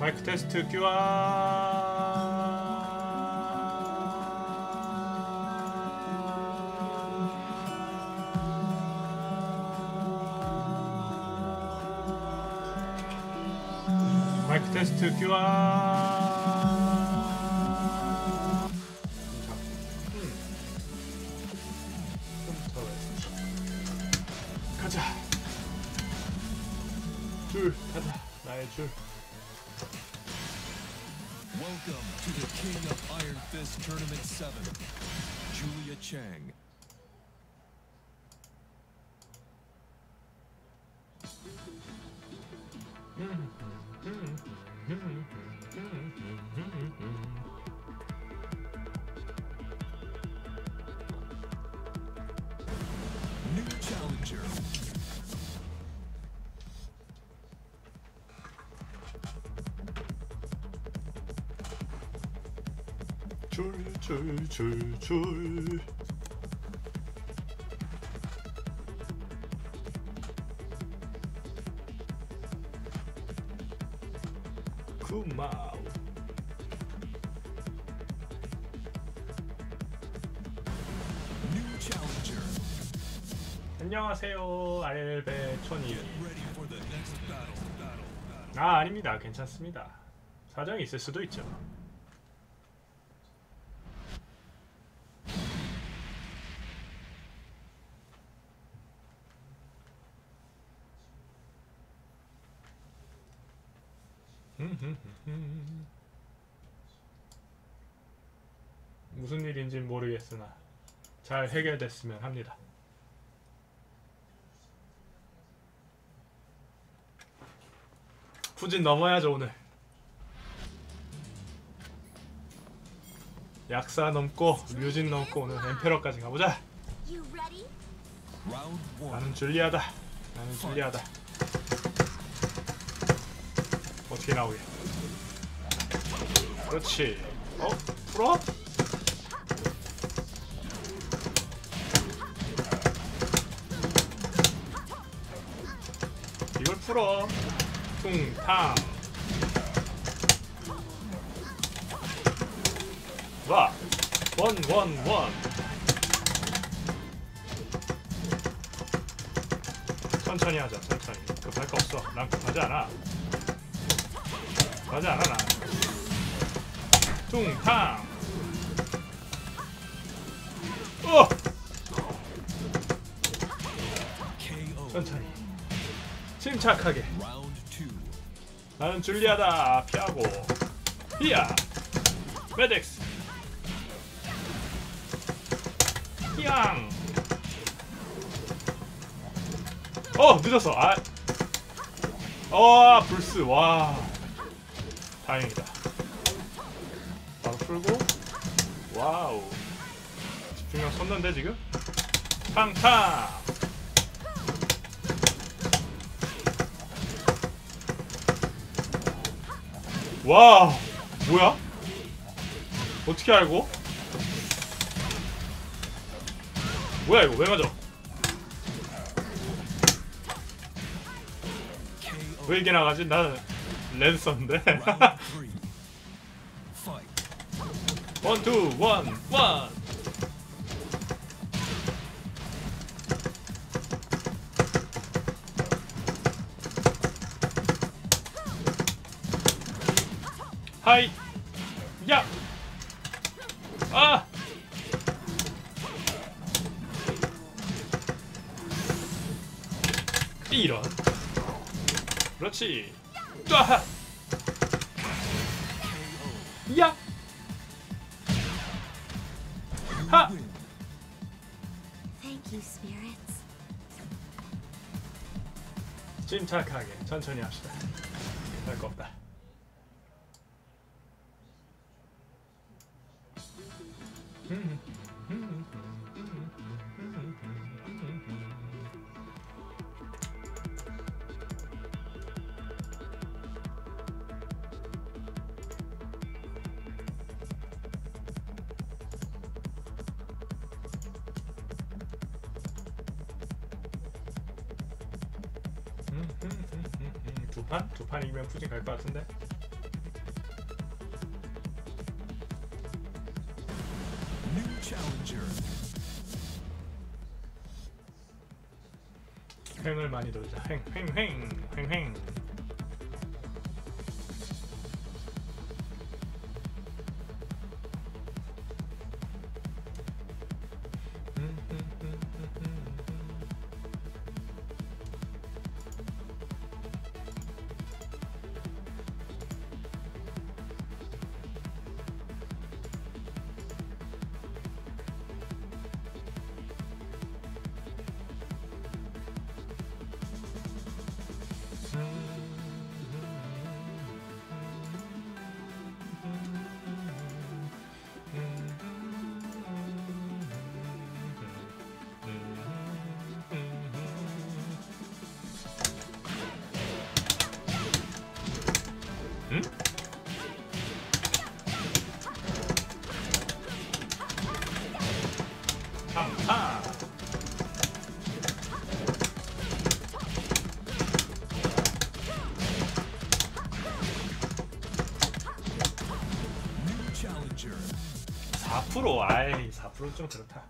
마이크 테스트 교환. 마이크 테스트 교환. 가자. 줄 타자. 나의 줄. Welcome to the King of Iron Fist Tournament 7, Julia Chang. New challenger. 줄. 구마우. New challenger. 안녕하세요. 알베촌이. Get ready for the next battle. 아, 아닙니다. 괜찮습니다. 사정이 있을 수도 있죠. 무슨 일인지 모르겠으나 잘 해결됐으면 합니다. 후진 넘어야죠 오늘. 약사 넘고 류진 넘고 오늘 엠페러까지 가보자. Round 1. 나는 줄리아다. 어떻게 나오게. 그렇지. 풀어? 이걸 풀어. 퉁탕. 와. 원. 천천히 하자. 천천히. 급할 거 없어. 난 급하지 않아. 난. 퉁탕. KO. 천천히. 침착하게. Round 2. 나는 줄리아다. 피하고. 히야. 메덱스. 히양. 늦었어. 불스. 와. 다행이다. 바로 풀고. 와우. 집중력 섰는데 지금? 탕탕. 와. 뭐야? 어떻게 알고? 뭐야 이거 왜 맞아? KO. 왜 이게 나가지? 나는 레드 썼는데. Round 3. Fight. 1, 2, 1. 하이. 야. 이런. 그렇지. 뚜아. 야. 하. Thank you, spirits. 침착하게 천천히 합시다. 할 거 없다. 두 판? 두 판 이기면 푸진 갈 것 같은데? challenger. 횡을 많이 돌자. 횡. 응? 탕탕. New challenger. 4%? 아이 4%는 좀 그렇다.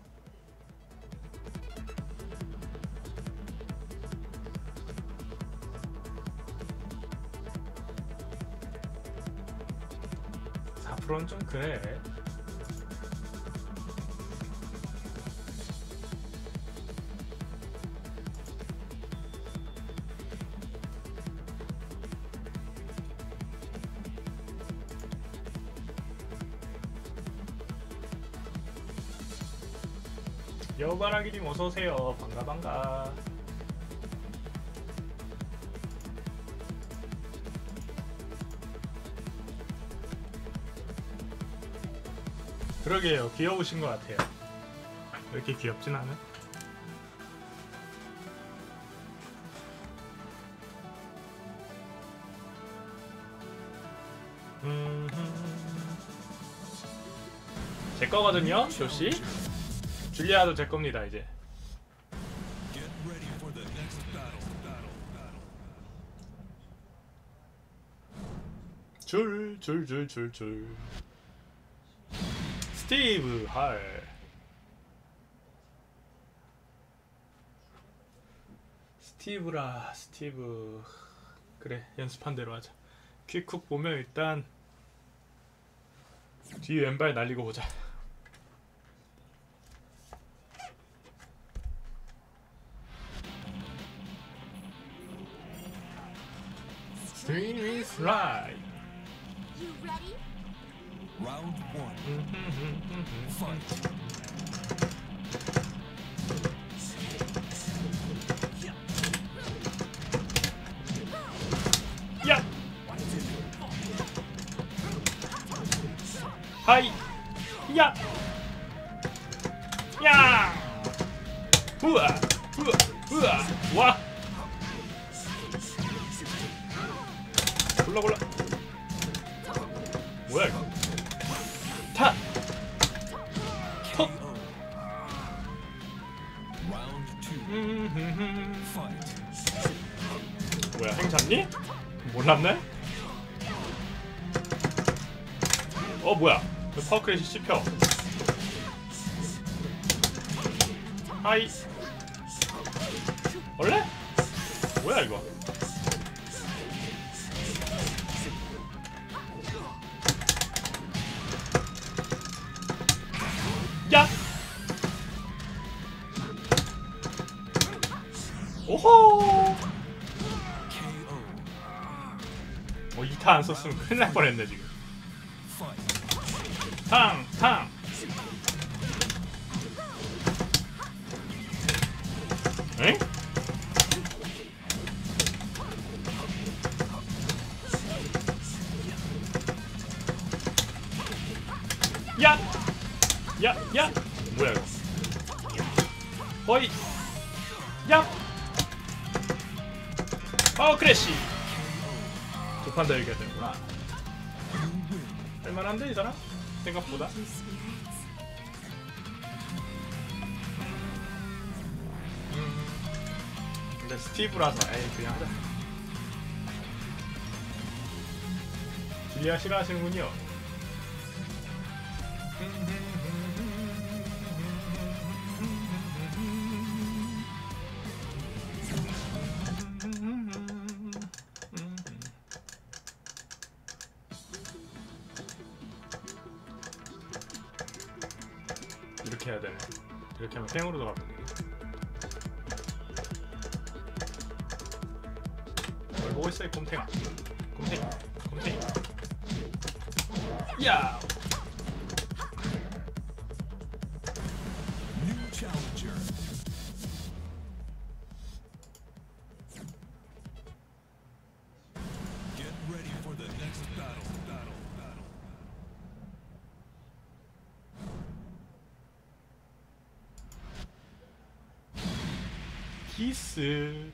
는 좀 그래. 여바라기님 어서오세요. 반가. 그러게요. 귀여우신 것 같아요. 왜 이렇게 귀엽진 않아? 제 거거든요, 조씨. 줄리아도 제 겁니다 이제. Get ready for the next battle. 줄. 스티브 할. 스티브. 그래, 연습한 대로 하자. 퀵쿡 보면 일단 뒤 왼발 날리고 보자. Street is right. You ready? Round 1. Fight. 야! 하이! 야! 야! 우와! 와! 골라 뭐야 이거? 타! 턱! Round 2. Fight. 뭐야, 행 잡니? 몰랐네? 뭐야, 왜 파워크래시 씹혀? 하이! 원래? 뭐야 이거? 야! 오호! KO. 2타 안 썼으면 큰일 날 뻔했네 지금. Fight. 탕! 엥? 야! 뭐야 이거? 거의 야! 크래쉬! 두 판 더 이겨야 되는구나. 할만한데 이 사람? 생각보다. 근데 스티브라서 그냥 하자. 줄리아 싫어하시는군요. 해야 되네. 이렇게 하면 팽으로 돌아가면 되겠네. 뭘 보고 있어 이 곰탱아. 곰탱이. 야! New challenger. Get ready for the next battle. 기스.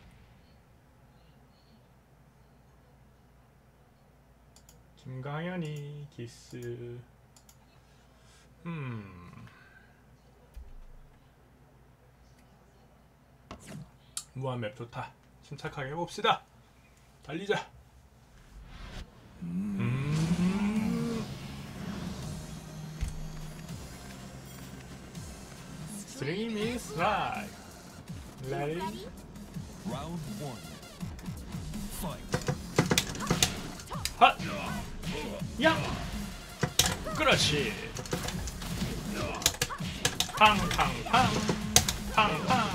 김강현이 기스. 무한맵 좋다. 침착하게 해봅시다. 달리자. Stream is live. Ready? Round 1. Fight. 핫! 야! 그렇지. 팡팡팡. 팡팡.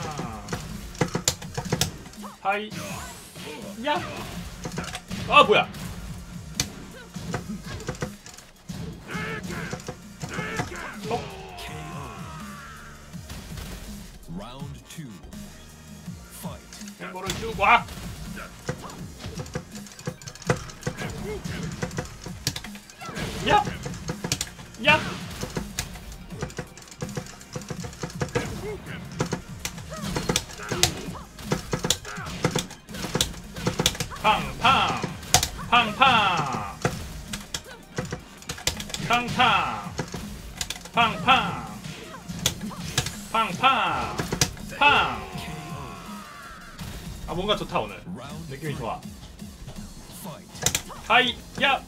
하이. 야! 아 뭐야? Round 2. Fight. 햄버를 쭉 와. 야! 야! 팡팡! 팡팡! 팡팡! 팡팡! 팡팡! 팡! 아 뭔가 좋다 오늘. 느낌이 좋아. 하이! 야!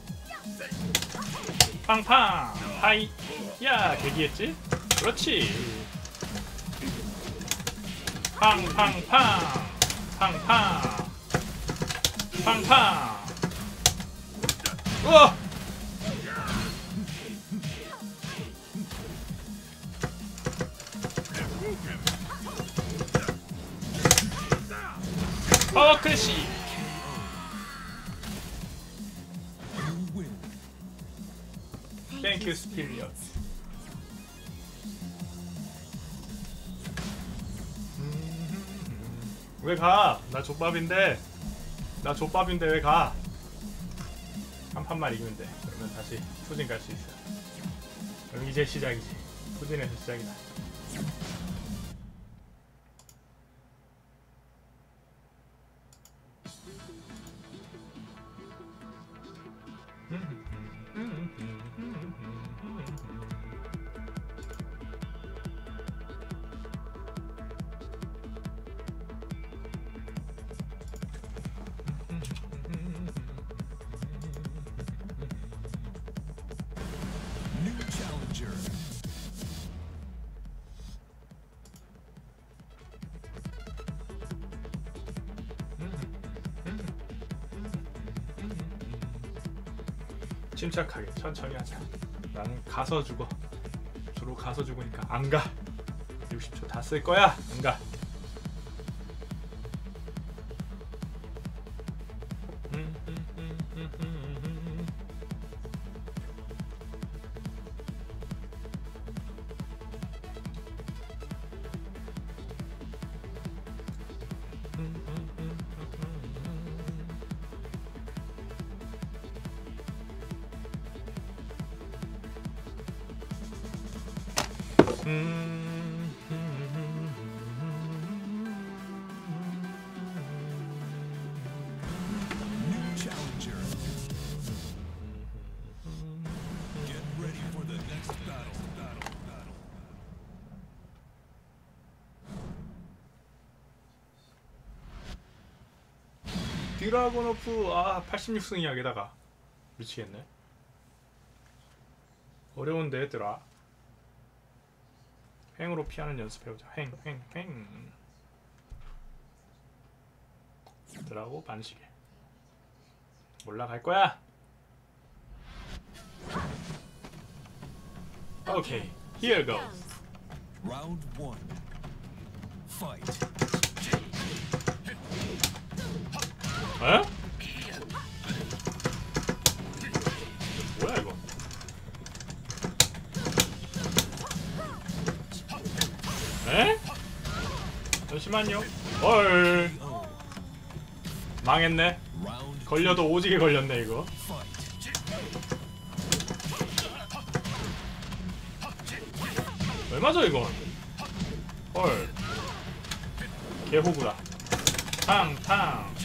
팡팡! 하이! 야! 대기했지? 그렇지! 팡팡팡! 팡팡! 팡팡! 우와! 파워 크래시! 땡큐 스피리어스. 왜 가? 나 족밥인데 왜 가? 한 판만 이기면 돼. 그러면 다시 후진 갈 수 있어. 그럼 이제 시작이지. 후진에서 시작이다. New challenger. 침착하게 천천히 하자. 나는 가서 죽어. 주로 가서 죽으니까 안 가. 60초 다 쓸 거야. 안 가. New challenger. Get ready for the next battle. 드라곤오프 86승이야. 게다가 미치겠네. 어려운데 얘들아. 횡으로 피하는 연습해보자. 횡. 드라고 반시계. 올라갈 거야. 오케이. Here goes. Round one. Fight. 에? 뭐야 이거? 에? 잠시만요. 헐. KO. 망했네. Round 걸려도 오지게 걸렸네 이거. fight. 왜 맞아 이거? 헐. 개호구다. 탕탕.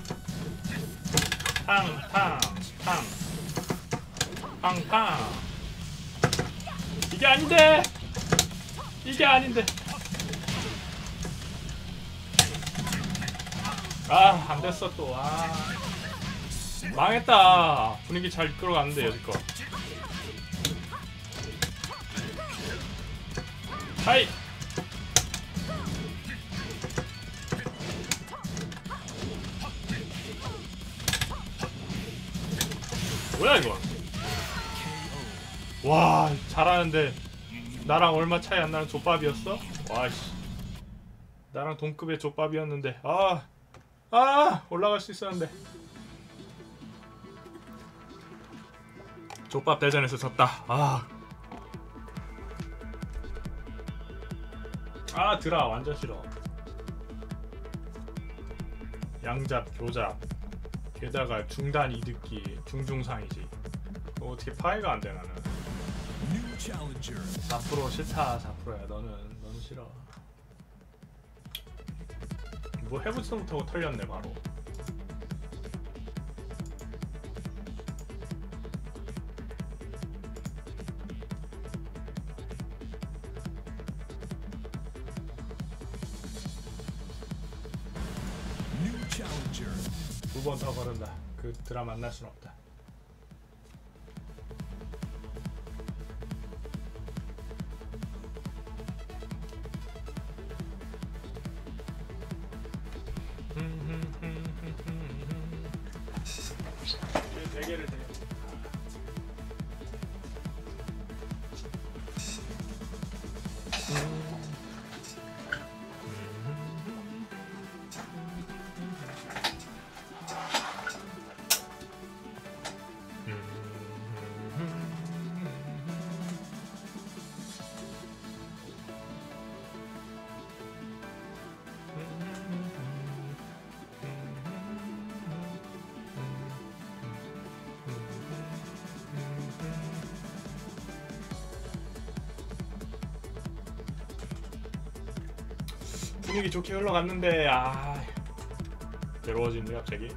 탕탕. 탕. 탕탕. 이게 아닌데. 이게 아닌데. 아, 안 됐어 또. 아. 망했다. 분위기 잘 이끌어갔는데 여지껏. 하이. 뭐야 이거? 와, 잘하는데 나랑 얼마 차이 안 나는 족밥이었어? 와씨, 나랑 동급의 족밥이었는데 올라갈 수 있었는데. 족밥 대전에서 졌다. 드라 완전 싫어. 양잡, 교잡, 게다가 중단 이득기, 중중상이지. 어떻게 파이가 안 돼 나는. New challenger. 4% 싫다. 4%야. 너는 싫어. 뭐 해보지도 못하고 털렸네 바로. New challenger. 2번 더 걸은다. 그 드라 만날 순 없다. 대게를 대. 분위기 좋게 흘러갔는데 괴로워지네 갑자기.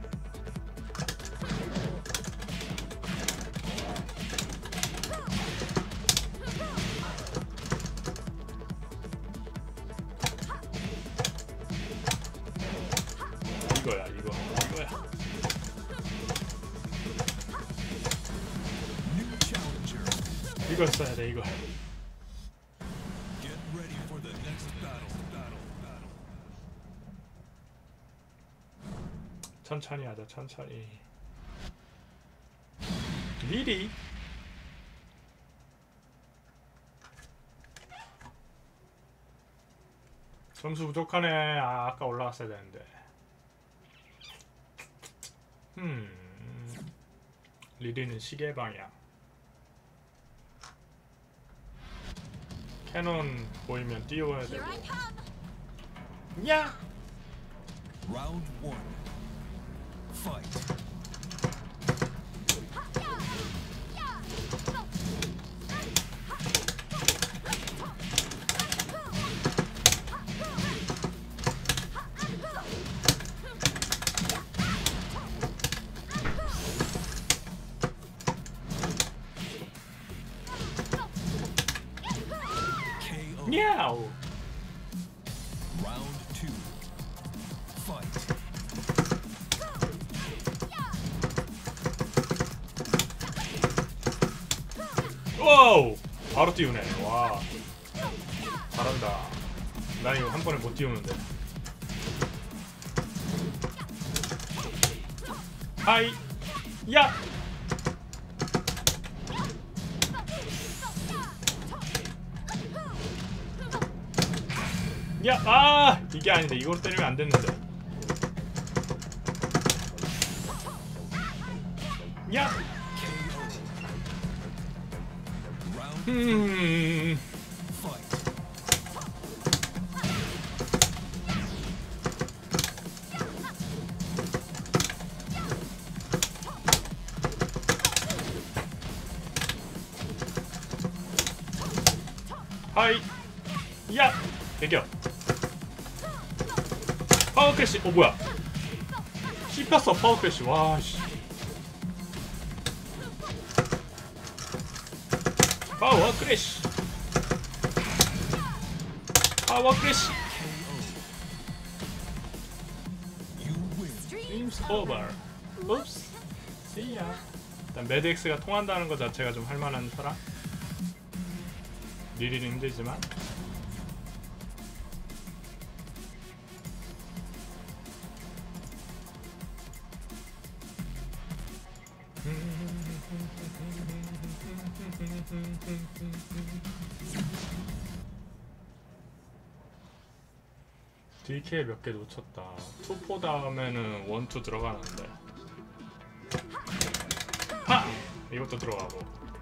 이거야. New challenger. 이걸 써야 돼 이거. Get ready for the next battle. 천천히 하자. 천천히. 미리. 점수 부족하네. 아까 올라갔어야 되는데. 리리는 시계 방향. 캐논 보이면 띄워야 Here 되고. I come. 야! Round one. Fight. KO. 야우! Round two. Fight. 와우! 바로 띄우네. 와. 잘한다. 나 이거 한 번에 못 띄우는데. 하이! 야! 야! 아! 이게 아닌데 이걸 때리면 안 됐는데. 야! KO. Round fight. 하이! 야! 배겨. 파워 크래시. 뭐야? 씹혔어 파워 크래시. 와 씨. 파워 크래시. 파워 크래시. You win. Game's over. Oops. See ya. 일단 매드엑스가 통한다는 것 자체가 좀 할만한 사람. 리리는 힘들지만. DK 몇 개 놓쳤다. 투포 다음에는 원투 들어가는데. 하! 이것도 들어가고.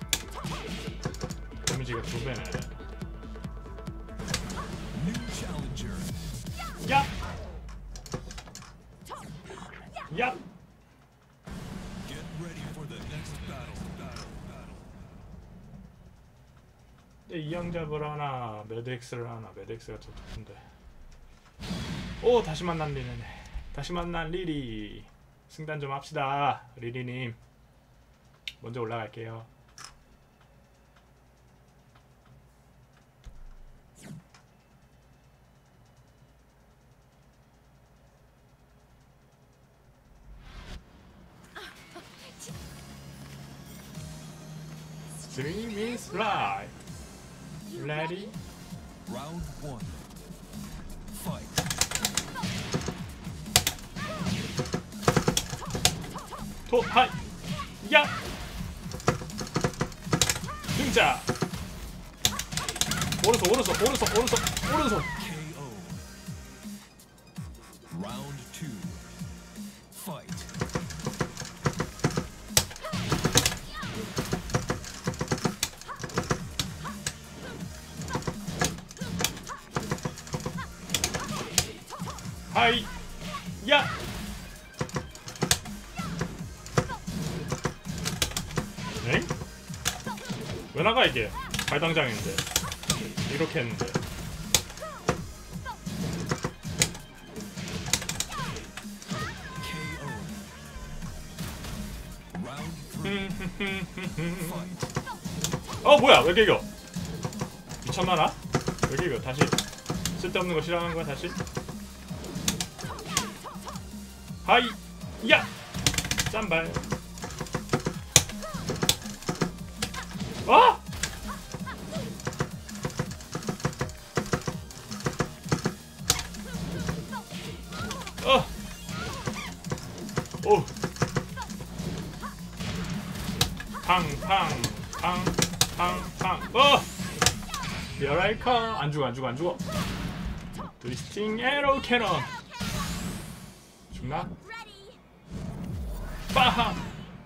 데미지가 2배네. New challenger. 야! 야! Get ready for the next battle. 이양잡을 하나, 매드엑스를 하나. 매드엑스가 더 좋은데. 오, 다시 만난 리리네. 다시 만난 리리. 승단 좀 합시다, 리리님. 먼저 올라갈게요. Stream is live. Ready? Round 1. Fight. 토, 하이, 야! 등자! 오른손, 오른손, 오른손, 오른손, 오른손! KO. Round 2. Fight. 하이, 야! 엥? 왜 나가 이게? 발당장인데 이렇게 했는데. KO. Round 3. Fight. 뭐야 왜 이겨? 미쳤나나? 왜 이겨? 다시 쓸데없는 거 싫어하는 거야 다시? 하이, 야! 짠발. 아! 오. 팡팡팡팡팡. Here I come. 안 죽어 안 죽어 안 죽어. 트위스팅 에로 캐논. 죽나? 빠함.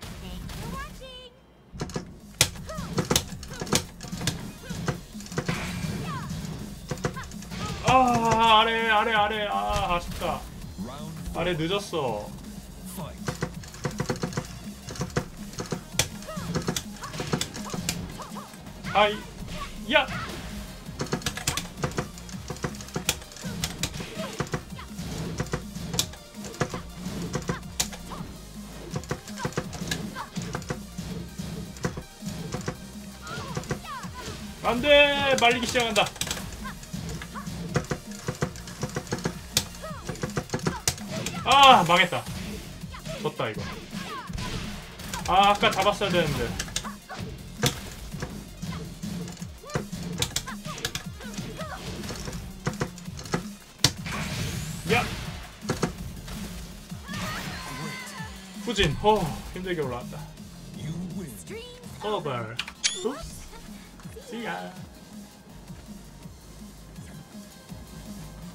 아래. 아, 아쉽다. Round 아래 늦었어. fight. 하이, 야! 안돼! 말리기 시작한다. 아, 망했다. 졌다 이거. 아, 아까 잡았어야 되는데. 야! 후진. 힘들게 올라왔다. You win. 오버. See ya.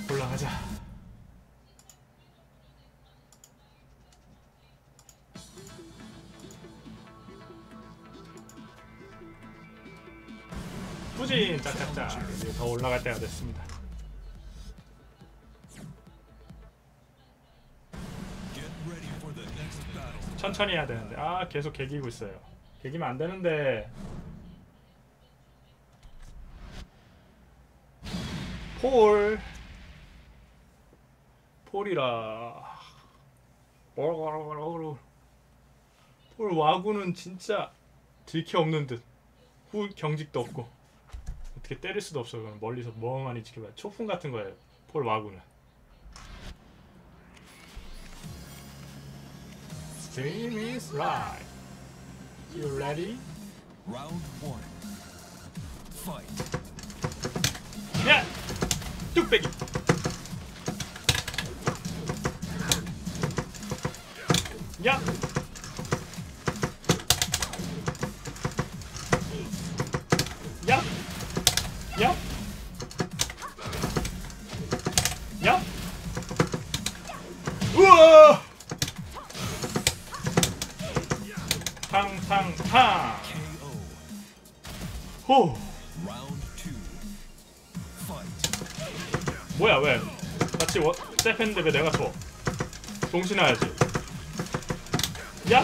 올라가자. 후진 짝짝짝. 이제 더 올라갈 때가 됐습니다. Get ready for the next battle. 천천히 해야 되는데 아 계속 개기고 있어요. 개기면 안 되는데. 폴이라. 폴 와구는 진짜 들게 없는 듯. 후 경직도 없고 어떻게 때릴 수도 없어. 그건 멀리서 멍하니 지켜봐요. 초풍 같은 거예요. 폴 와구는. Steam is right. You ready? Round 1. Fight. 야! 뚝배기! 야! 야! 야! 야! 우와! 탕탕탕! KO. 호! Round 2. Fight. 뭐야 왜? 같이 잽했는데 왜 내가 줘? 정신해야지. 야!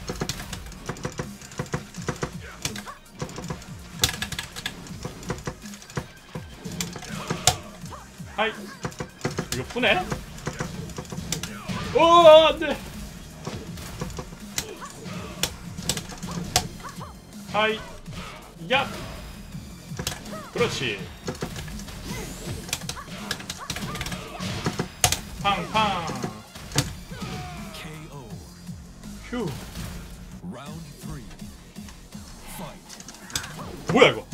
하이. 이거 푸네? 오 안돼. 하이. 야. 그렇지. 팡팡. KO. 휴. Round 3. Fight. 뭐야 이거?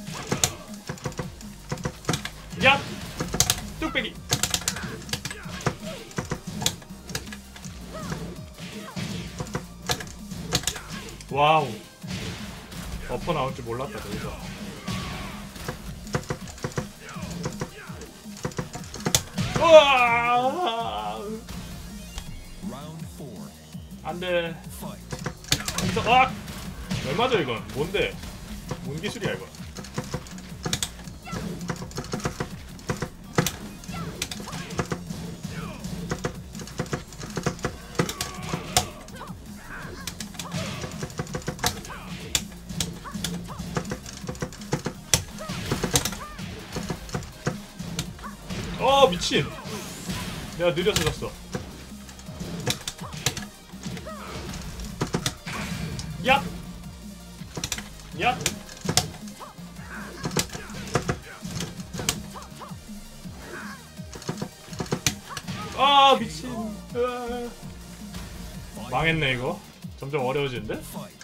야! 뚝배기. 와우. 엎어 나올 줄 몰랐다 저기서. 우와! Round 4. 안돼. Fight. 여기서 아! 왜 맞아 이건? 뭔데? 뭔 기술이야 이거? 미친. 내가 느려서 졌어. 야! 야! 아 미친. 망했네 이거. 점점 어려워지는데? Fight.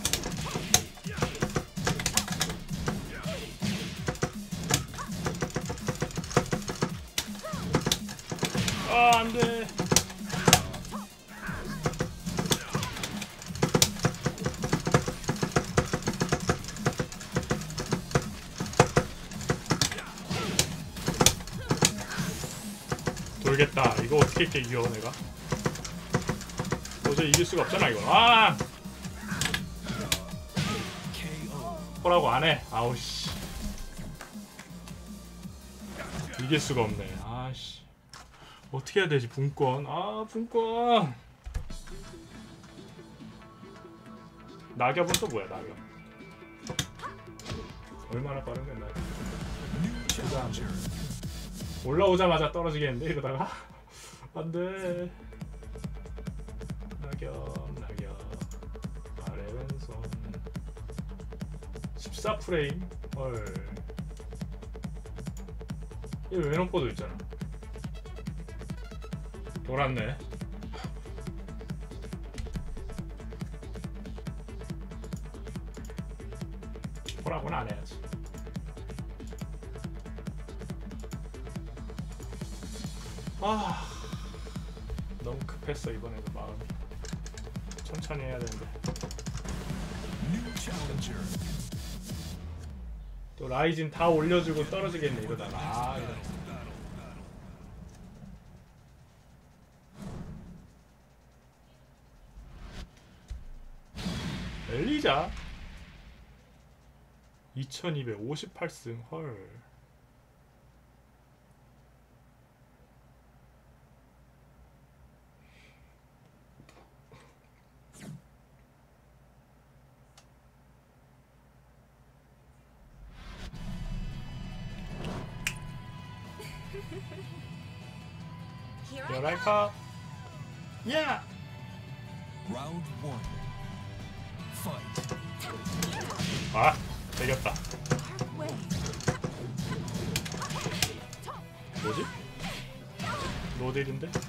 아 안돼. 돌겠다. 이거 어떻게 이렇게 이겨 내가? 도저히 이길 수가 없잖아 이거. 아! KO. 뭐라고 안 해. 아우씨. 이길 수가 없네. 아씨. 어떻게 해야 되지? 분권. 아 분권. 낙엽은 또 뭐야 낙엽? 얼마나 빠른 거야 낙엽? New challenger. 올라오자마자 떨어지겠는데 이러다가? 안돼. 낙엽 아래 왼손 14프레임? 헐. 이거 왼손보도 있잖아. 돌았네. 호라고는 안 해야지. 아 너무 급했어 이번에도 마음이. 천천히 해야 되는데. New challenger. 또 라이진 다 올려주고 떨어지겠네 이러다가. 아 이런. 엘리자 2258승. 헐. Here I 여라이카. 야. Round one. Fight. 아, 되겠다. way. 뭐지? 노딜인데?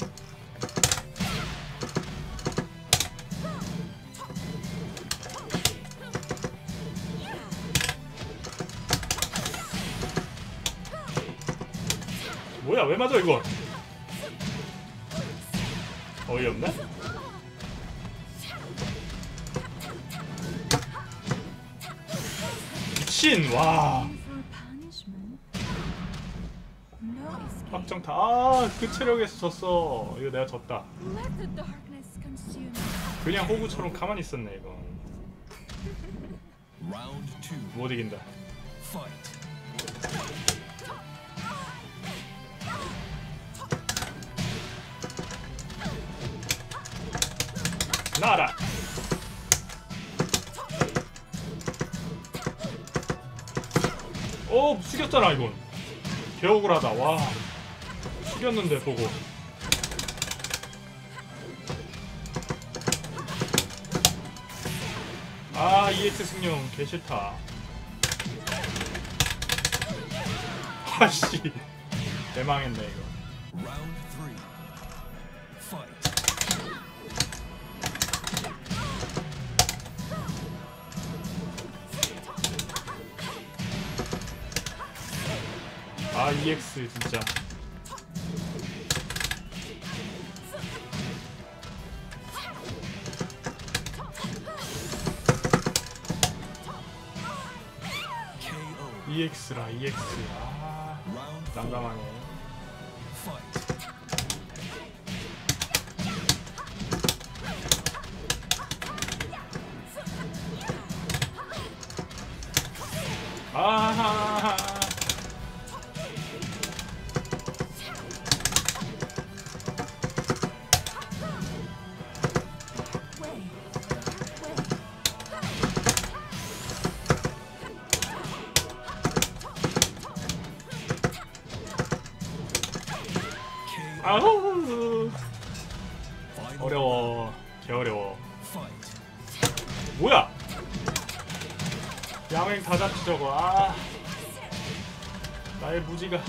뭐야, 왜 맞아 이거? 어이없네? 미친! 와. For punishment. No escape. 확정타. 아, 그 체력에서 졌어. 이거 내가 졌다. Let the darkness consume me. 그냥 호구처럼 가만히 있었네 이거. Round two. 못 이긴다. Fight. 나라. 오, 숙였잖아 이건. 개억울하다. 와, 숙였는데 보고. 아, EX 승용 개싫다. 아씨, 대망했네 이거. Round three. Fight. 아, EX 진짜. KO. EX라 EX. 아, Round four. 난감하네. Fight. 아하하. Way. KO. 아우, Final 어려워. 개 어려워. Fight. 뭐야? 야맹 다 잡지 저거. 아, 나의 무지가.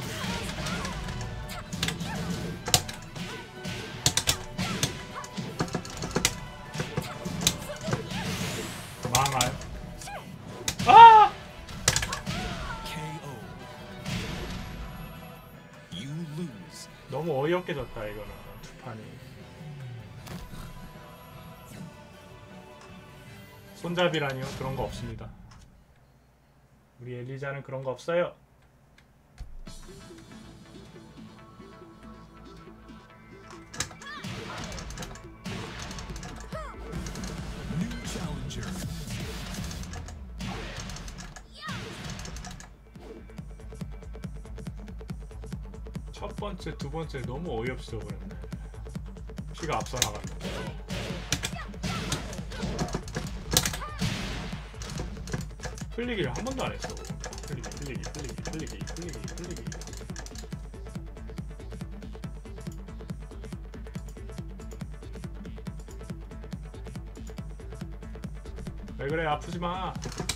망할. 아! KO. You lose. 너무 어이없게 졌다 이거는. 두 판이. 손잡이라니요? 그런 거 없습니다. 우리 엘리자는 그런 거 없어요. New challenger. 첫 번째, 두 번째 너무 어이없어 그랬네. 피가 앞서 나갔네. 플리기를 한 번도 안 했어. 플리기. 왜 그래? 아프지 마.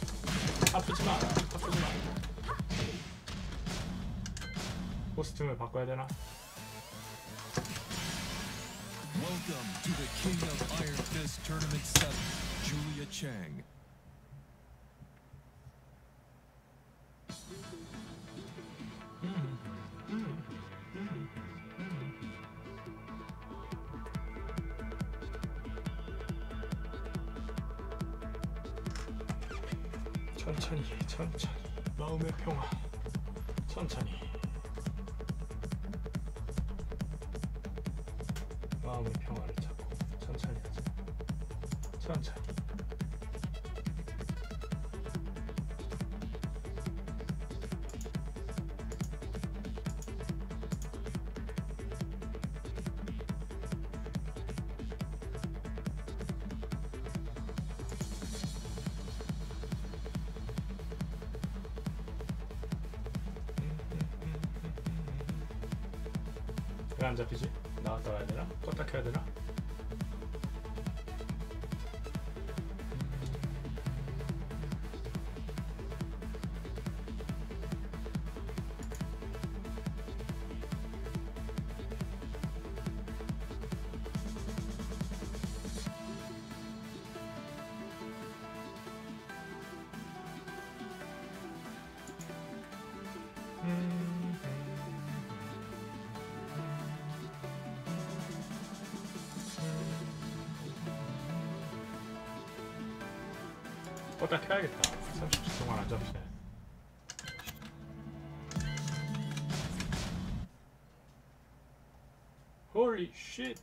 코스튬을 바꿔야 되나? Welcome to the King of Iron Fist Tournament 7, Julia Chang. 천천히 마음의 평화. 천천히 마음의 평화를 찾고 천천히 하자. 천천히 왜 안 잡히지? 나왔다 와야 되나? 껐다 켜야 되나? 껐다 켜야겠다. 30초 동안 안 잡히네. Holy shit.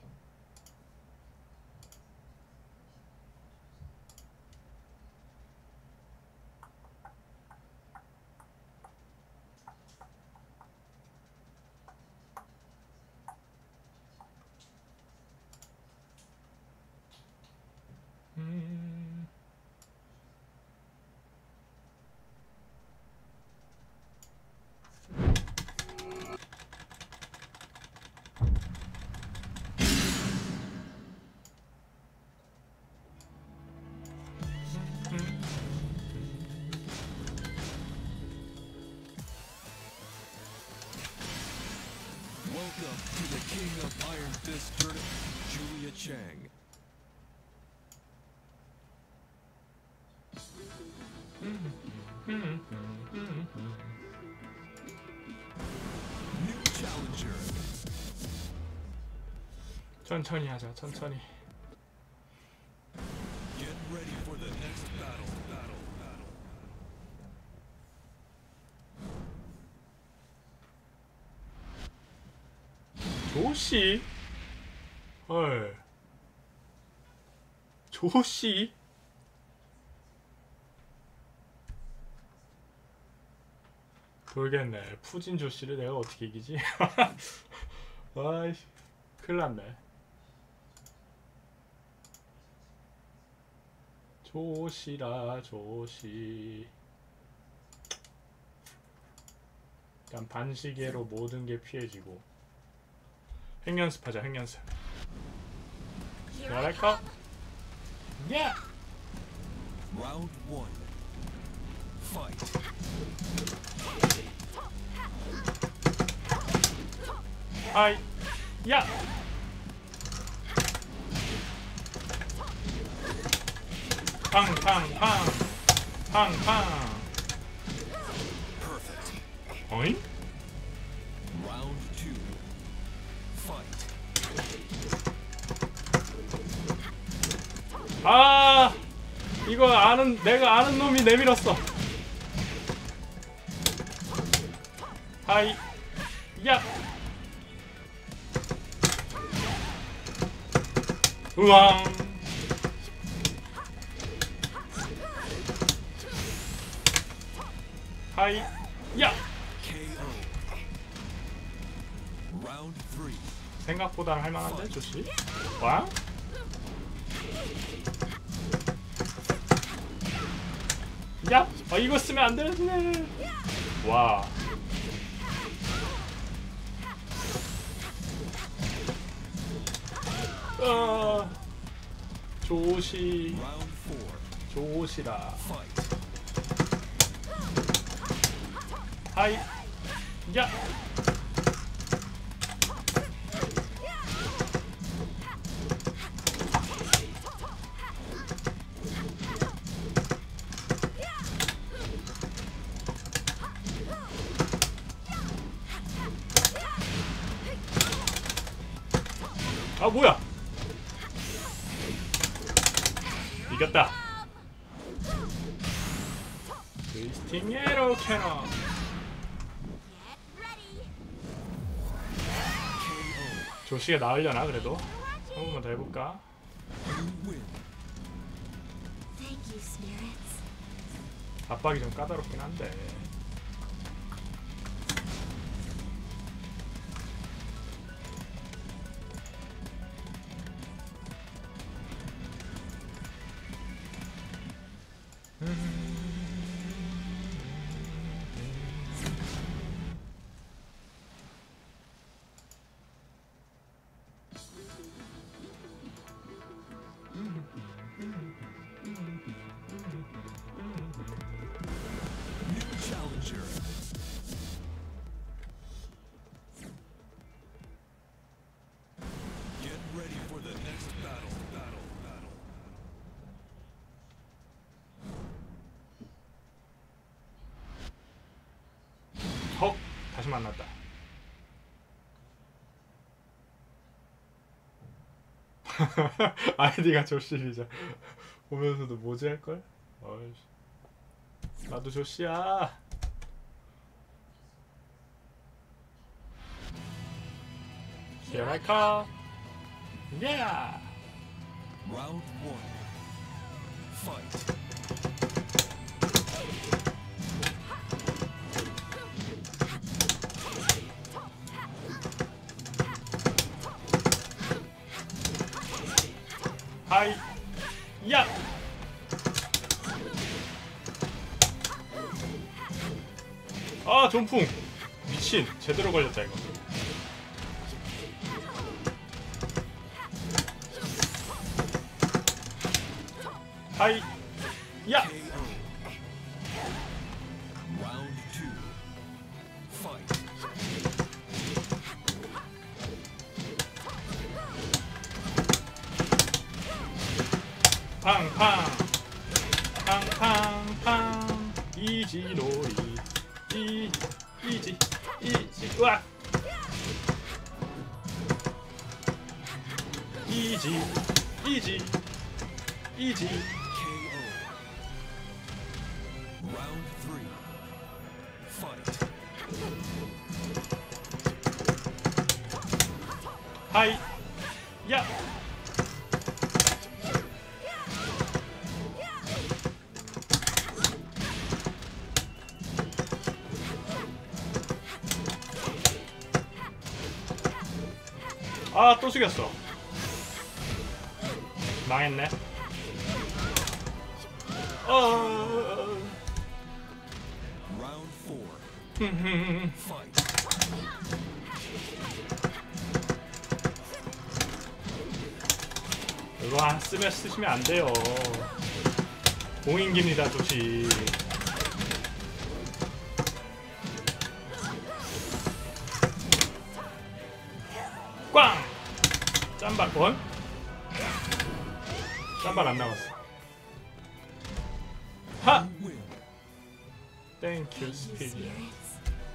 Welcome to the King of Iron Fist tournament, Julia Chang. New challenger. 천천히 하자. 천천히. Get ready for the next battle. 조씨? 헐. 조씨? 모르겠네. 푸진 조씨를 내가 어떻게 이기지? 아이씨. 큰일났네. 조씨라 조씨. 일단 반시계로 모든 게 피해지고. 핵연습하자. 핵연습. 잘할까? 야! Round 1. Fight. 아이. 야! 팡팡팡. 팡팡. Perfect. 어잉? Round 2. Fight. 아! 이거 내가 아는 놈이 내밀었어. 하이. 야! 우왕. 하이. 야! KO. Round 3. 생각보다 할만한데 조씨? 와? 야! 이거 쓰면 안 되는데. 와. 조시. Round 4. 조시라. Fight. 하이. 야! 아 뭐야? 이겼다. 트위스팅 에로 캐논. 조시가 나으려나 그래도? 한 번만 더 해볼까? You win. Thank you, spirits. 압박이 좀 까다롭긴 한데. 다시 만났다. 아이디가 조씨이자 보면서도 뭐지 할걸? 어이씨. 나도 조씨야. Here I come. Yeah. Round 1. Fight. 하이. 야. 아, 존풍. 미친. 제대로 걸렸다 이거. 하이. 야. Round 2. Fight. 팡팡. 팡팡팡. 이지로이. 이지. 으악. 이지. KO. Round 3. Fight. 하이. 야. 아, 또 숙였어. 망했네. Round 4. Fight. 이거 안 쓰시면 안 돼요. 공인기입니다, 조시. 꽝! 짬발 원? 짬발 안 나왔어. 하! Win. 땡큐 Thank you, 스피드. spirits.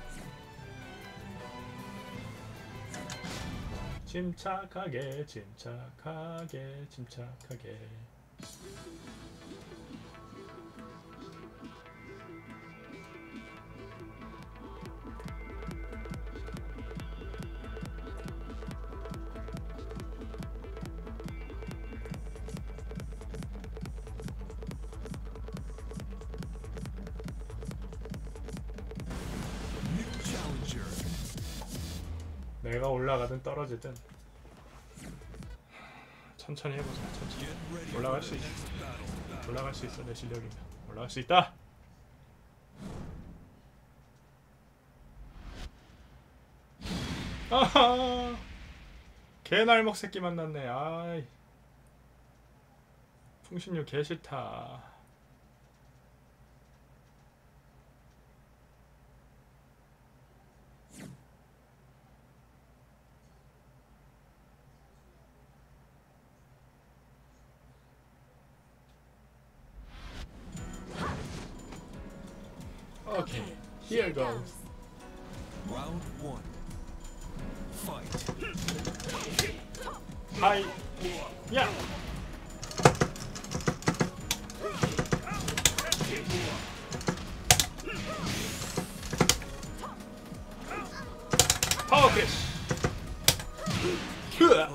침착하게. New challenger. 내가 올라가든 떨어지든 천천히 해보자. 천천히. Get ready 올라갈 for 수 the 있어. next battle. 올라갈 수 있어. 내 실력이면 올라갈 수 있다. 아하. 개날먹 새끼 만났네. 아이. 풍신유 개 싫다. 오케이. Here goes. Round 1. Fight. 하이. 야. 파워 크래쉬. 흐아.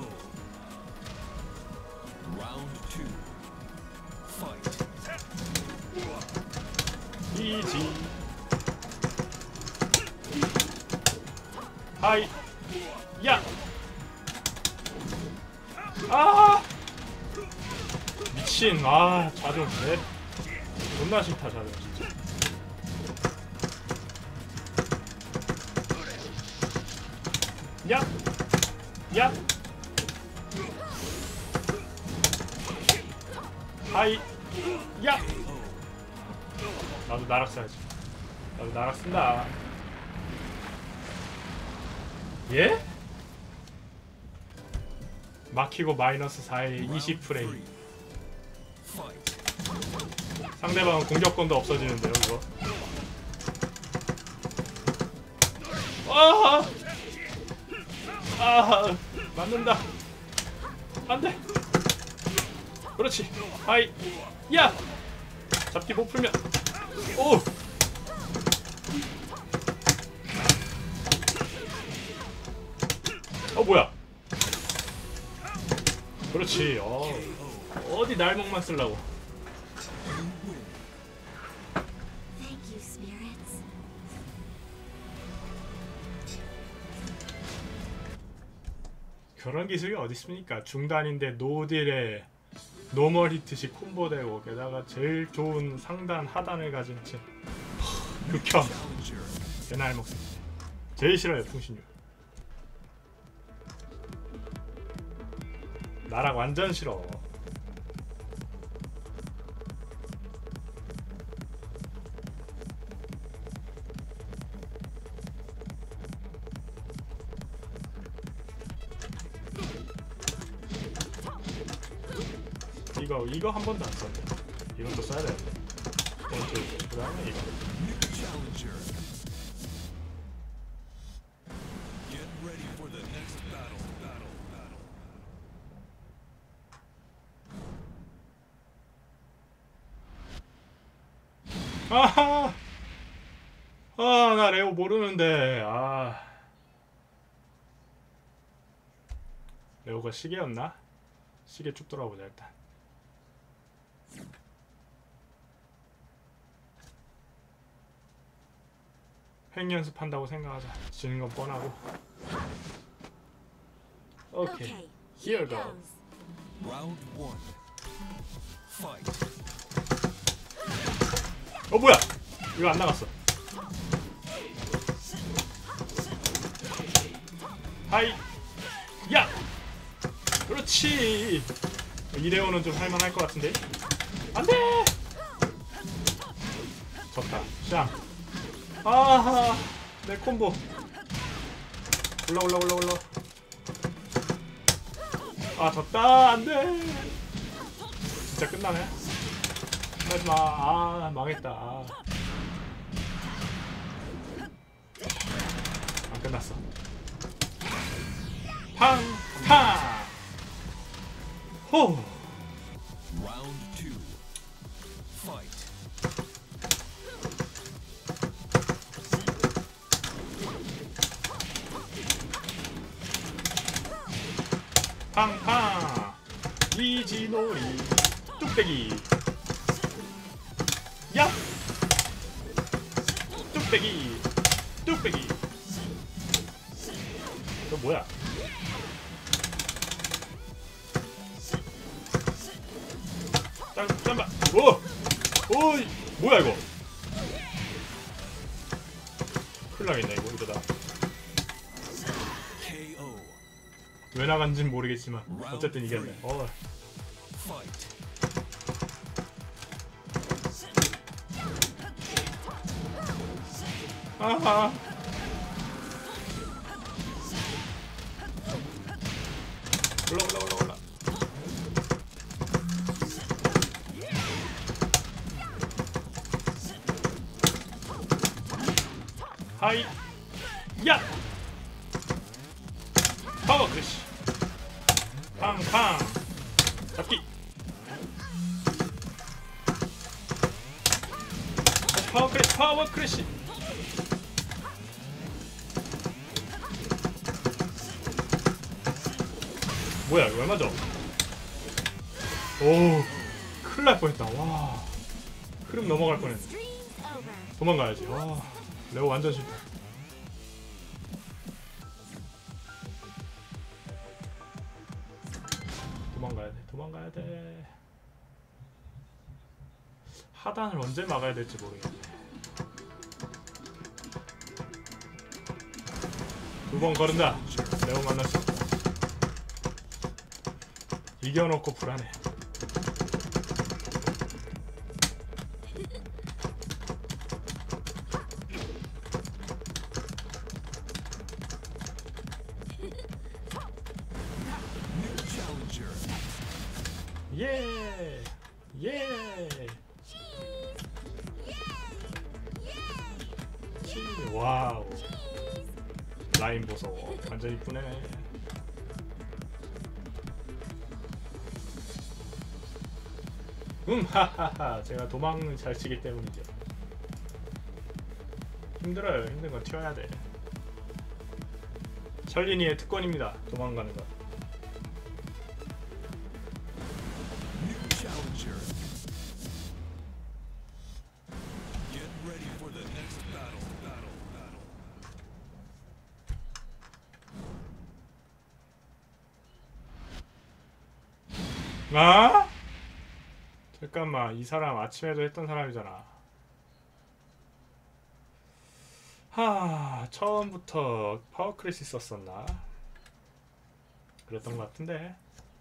Round 2. Fight. 이지. 하이. 야. 아. 미친. 아, 자존 개. 존나 싫다, 자존 진짜. 야. 야. 하이. 야. 나도 나락 써야지. 나도 나락 쓴다. 예? 막히고 마이너스 4에 20프레임. Fight. 상대방은 공격권도 없어지는데요, 이거. 아, 아, 맞는다. 안돼. 그렇지. 하이. 야. 잡기 못 풀면. 오. 뭐야? 그렇지. 어디 날먹만 쓰려고. Thank you, spirits. 그런 기술이 어디 있습니까? 중단인데 노딜에 노멀 히트식 콤보되고 게다가 제일 좋은 상단 하단을 가진 채 극혐. 개날 먹. 제일 싫어요 풍신유. 나랑 완전 싫어. 이거 한 번도 안 썼네. 이것도 써야 되는데. 그 다음에 이거. Challenger. Get ready for the next battle. 아하! 나 레오 모르는데. 레오가 시계였나? 시계 쭉 돌아보자 일단. 횡 연습한다고 생각하자. 지는 건 뻔하고. 오케이. Here goes. Round 1. Fight. 뭐야? 이거 안 나갔어. 하이. 야. 그렇지. 이레오는 좀 할만할 것 같은데. 안돼. 졌다. 샹. 아하. 내 콤보. 올라. 졌다. 안돼. 진짜 끝나네. 하지마. 망했다. 안 끝났어. 팡팡. 호. Round 2. Fight. 팡팡. 이지놀이. 뚝배기. 야! 뚝배기! 뚝배기! 너 뭐야? 잠깐만! 오이! 뭐야 이거? 큰일 나겠네 이거 이러다. KO. 왜 나간진 모르겠지만 어쨌든 이겼네. Fight. 아하. 올라. 하이. 야. 파워 크래쉬. 팡팡. 잡기. 파워 크래쉬. 뭐야 이거 왜 맞아? 오, 큰일 날 뻔했다. 와, 흐름 넘어갈 뻔했네. Stream's over. 도망가야지. 와, 레오 완전 실패. 도망가야 돼. 하단을 언제 막아야 될지 모르겠네. 두 번 거른다. 레오 만날 수 없다. 이겨놓고 불안해. Challenger. 예! 와우. 라인 보소. 완전 이쁘네. 하하하. 제가 도망을 잘 치기 때문이죠. 힘들어요. 힘든 건 튀어야 돼. 천린이의 특권입니다. 도망가는 거. New challenger. Get ready for the next battle. 아? 잠깐만, 이 사람 아침에도 했던 사람이잖아. 처음부터 파워크리스 썼었나? 그랬던 것 같은데.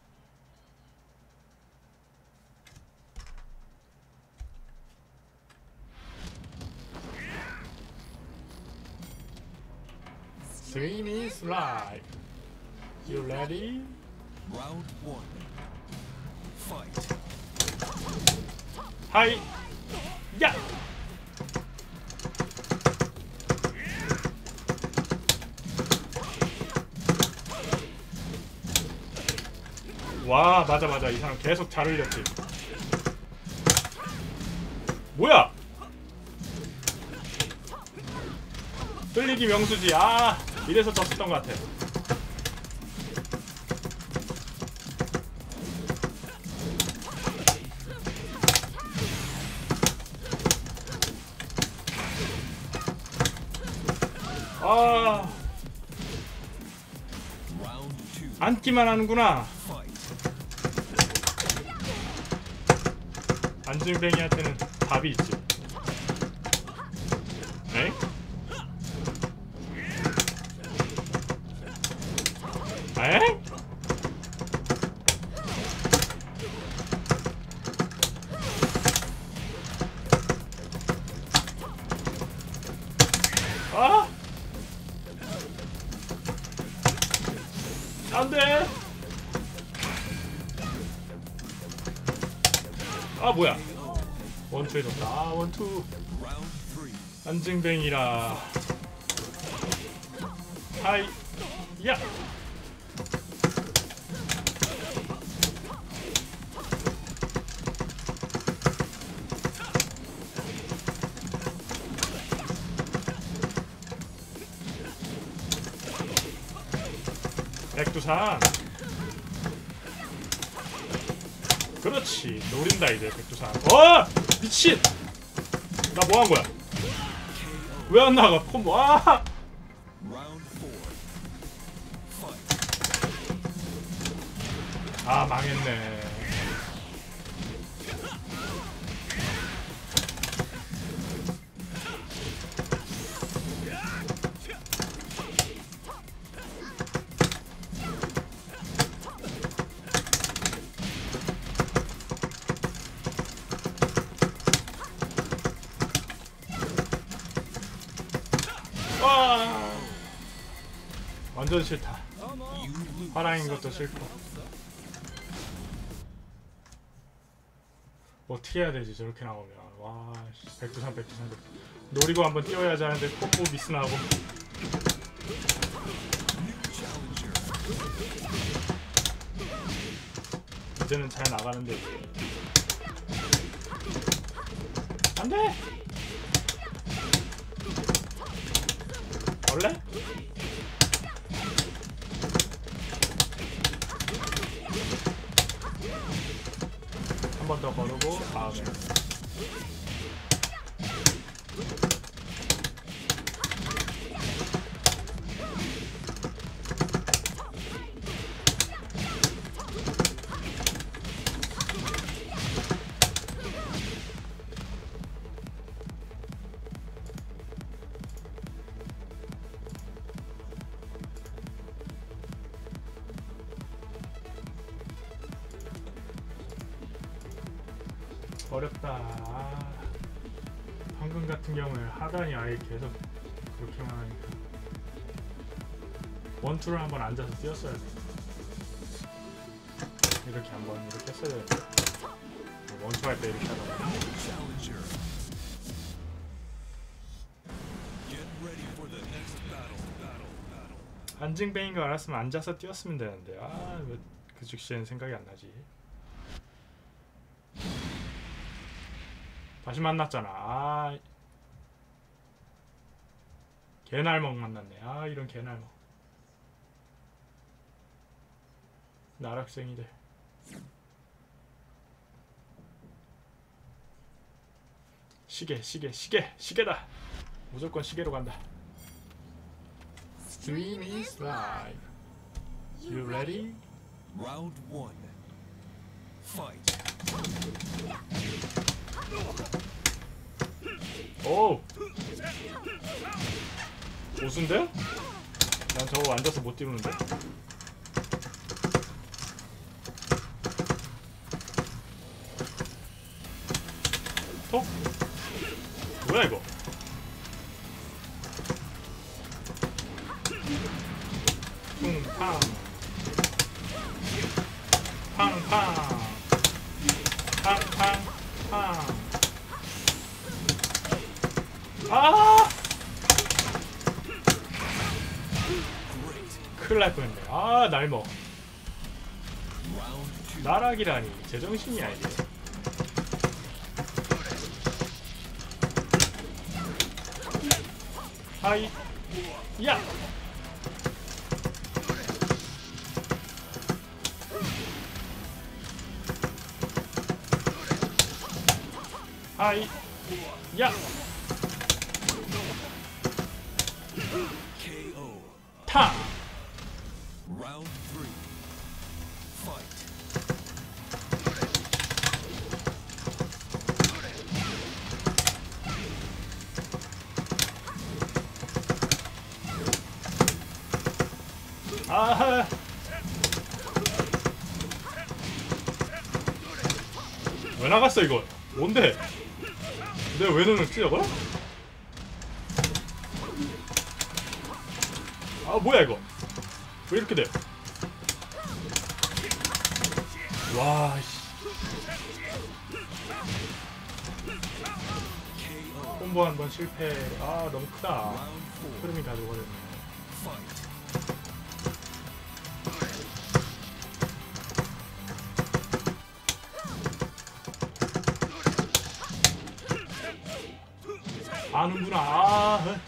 Stream is live. You ready? Round 1. Fight. 하이! 야! 와, 맞아. 이 사람 계속 잘 흘렸지. 뭐야! 뚫리기 명수지. 아, 이래서 졌었던 것 같아. 아, Round 2. 앉기만 하는구나. Fight. 안증뱅이한테는 답이 있지. 에? 에? 아! 안 돼! 아, 뭐야. 원투 해줬다. 아, 원투. Round 3. 안증뱅이라. 하이. 야! 백두산. 그렇지. 노린다 이제 백두산. 미친. 나 뭐 한 거야? 왜 안 나가? 콤보. 아! Round 4. Fight. 아, 망했네. 와! 완전 싫다. You lose. 화랑인 것도 싫고. 어떻게 해야 되지 저렇게 나오면. 와, 백두산. 노리고 한번 뛰어야지 하는데 콤보 미스 나고. New challenger. 이제는 잘 나가는데. 안 돼! 원래? 한 번 더 거르고 다음에. 어렵다. 방금 같은 경우에 하단이 아예 계속 그렇게만 하니까 원투를 한번 앉아서 뛰었어야 돼. 이렇게 한번 이렇게 했어야 돼. 원투 할 때 이렇게 하다가. Challenger. Get ready for the next battle. 안징뱅인 거 알았으면 앉아서 뛰었으면 되는데. 아, 왜 그 즉시엔 생각이 안 나지. 다시 만났잖아. 아, 개날먹 만났네. 아, 이런 개날먹. 나락생이들. 시계다. 무조건 시계로 간다. Stream is live. You ready? Round 1. Fight. 오! 고수인데? 난 저거 앉아서 못 띄우는데? 톡? 뭐야 이거? 팡 팡팡 팡팡팡. 아! 큰일 날 뻔했네. 아, 날먹. 나락이라니. 제정신이야 이게. 하이. 야! 하이. 야! KO. 타! Round 3. Fight. 아하! 왜 나갔어 이거? 뭔데? 내가 왜 눈을 찌 저걸? 아, 뭐야 이거? 왜 이렇게 돼? 와, 씨. 콤보 한 번 실패. 아, 너무 크다. 흐름이 가져버렸네. Fight. 아는구나. 아,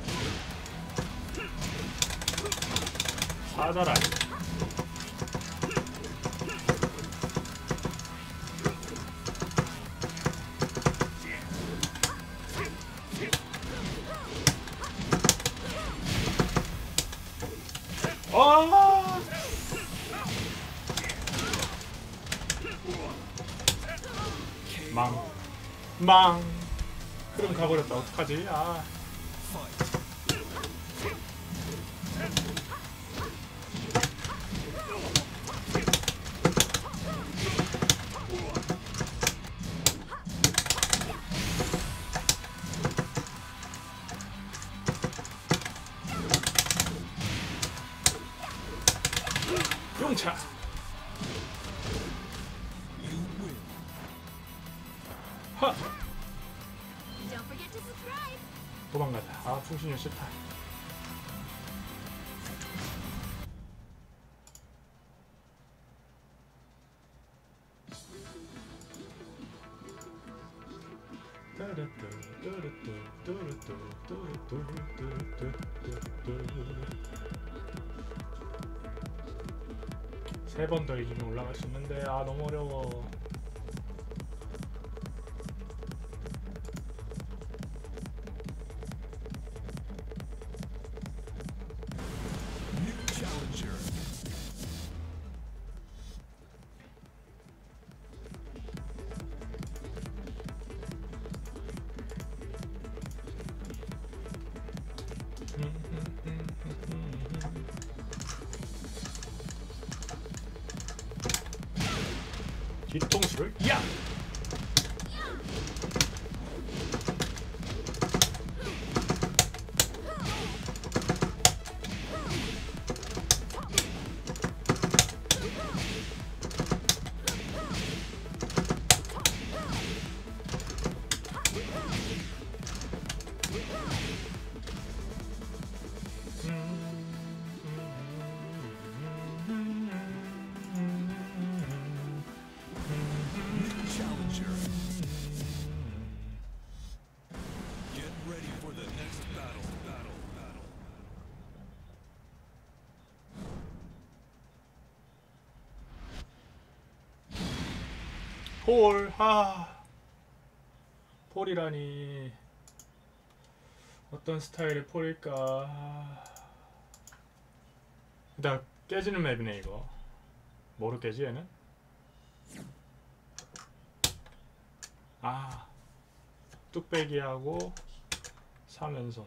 사자라. 아! 망. 흐름 가버렸다. 어떡하지? 아. 용차. 하. Don't forget to subscribe. 도망가자. 아, 풍신이 싫다. 세 번 더 이기면 올라갈 수 있는데, 아, 너무 어려워. New challenger. 뒤통수를 야! 폴. 폴이라니. 어떤 스타일의 폴일까? 일단 깨지는 맵이네 이거. 뭐로 깨지 얘는? 뚝배기하고 사면선.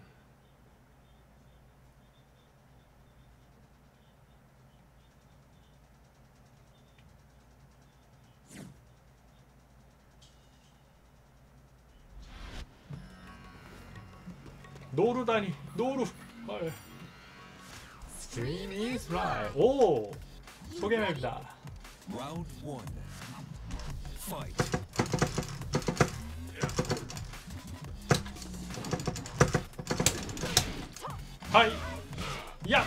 노루다니. 노루. 헐. Stream is right. 오! 소개 맵이다. Round 1. Fight. 하이. 야.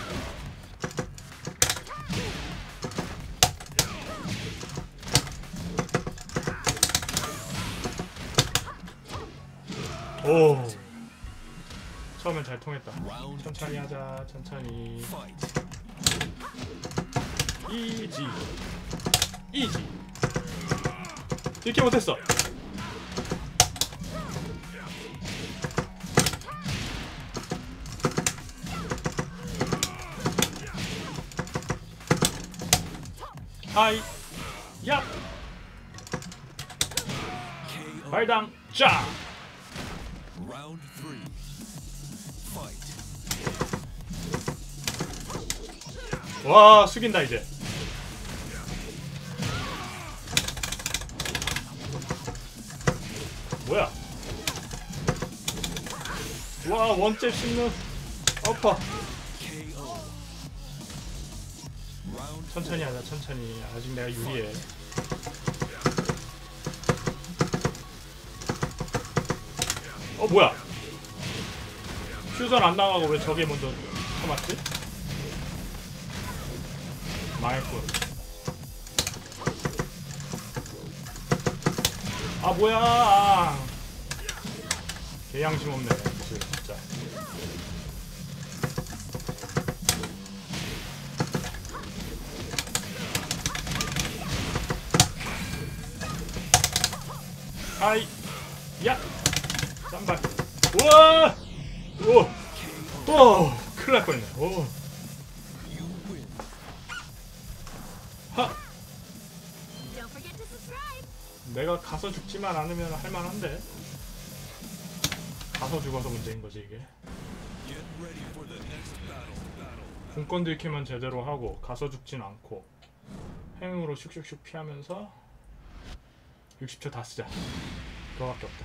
오. 처음엔 잘 통했다. 천천히 하자. 천천히. Fight. 이지. 이지. 이렇게 못했어. 하이. 야. KO. 발당. 자. Round 3. Fight. 와, 숙인다 이제. 뭐야? 와, 원잽 씹는 어퍼. KO. Round 천천히 하자. 천천히. 아직 내가 유리해. 뭐야? 퓨전 안 나가고 왜 저게 먼저 쳐맞지? 망했군. 뭐야? 개양심 없네. 진짜. 하이. 야. 쌈발. 우와. 오. 큰일 날 뻔했네. 오. you win. 하. Don't forget to subscribe. 내가 가서 죽지만 않으면 할만한데. 가서 죽어서 문제인 거지 이게. Get ready for the next battle. 공권 들키면 제대로 하고 가서 죽진 않고 행으로 슉슉슉 피하면서 60초 다 쓰자. 그거밖에 없다.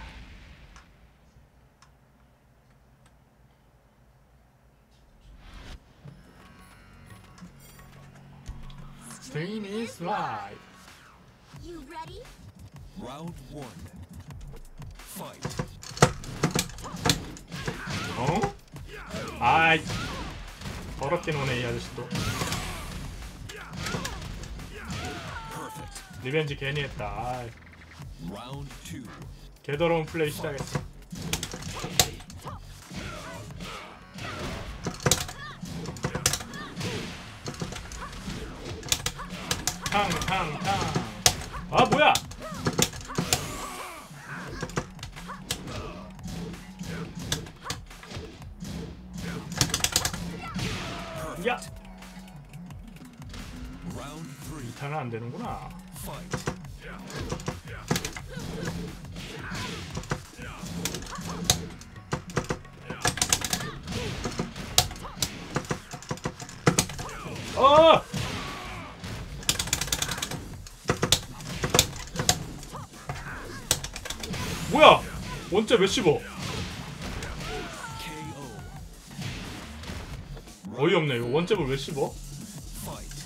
Stream is live. You ready? Round 1. Fight. 어? 아이, 더럽게 노네 이 아저씨도. Perfect. 리벤지 괜히 했다. 아이, Round 2. 개더러운 플레이 시작했어. 탕. 뭐야? 야! Round 3. 2탄은 안 되는구나. Fight. 뭐야? 원째 몇 씹어? KO. 어이없네. 이거 원잽을 왜 씹어? Fight.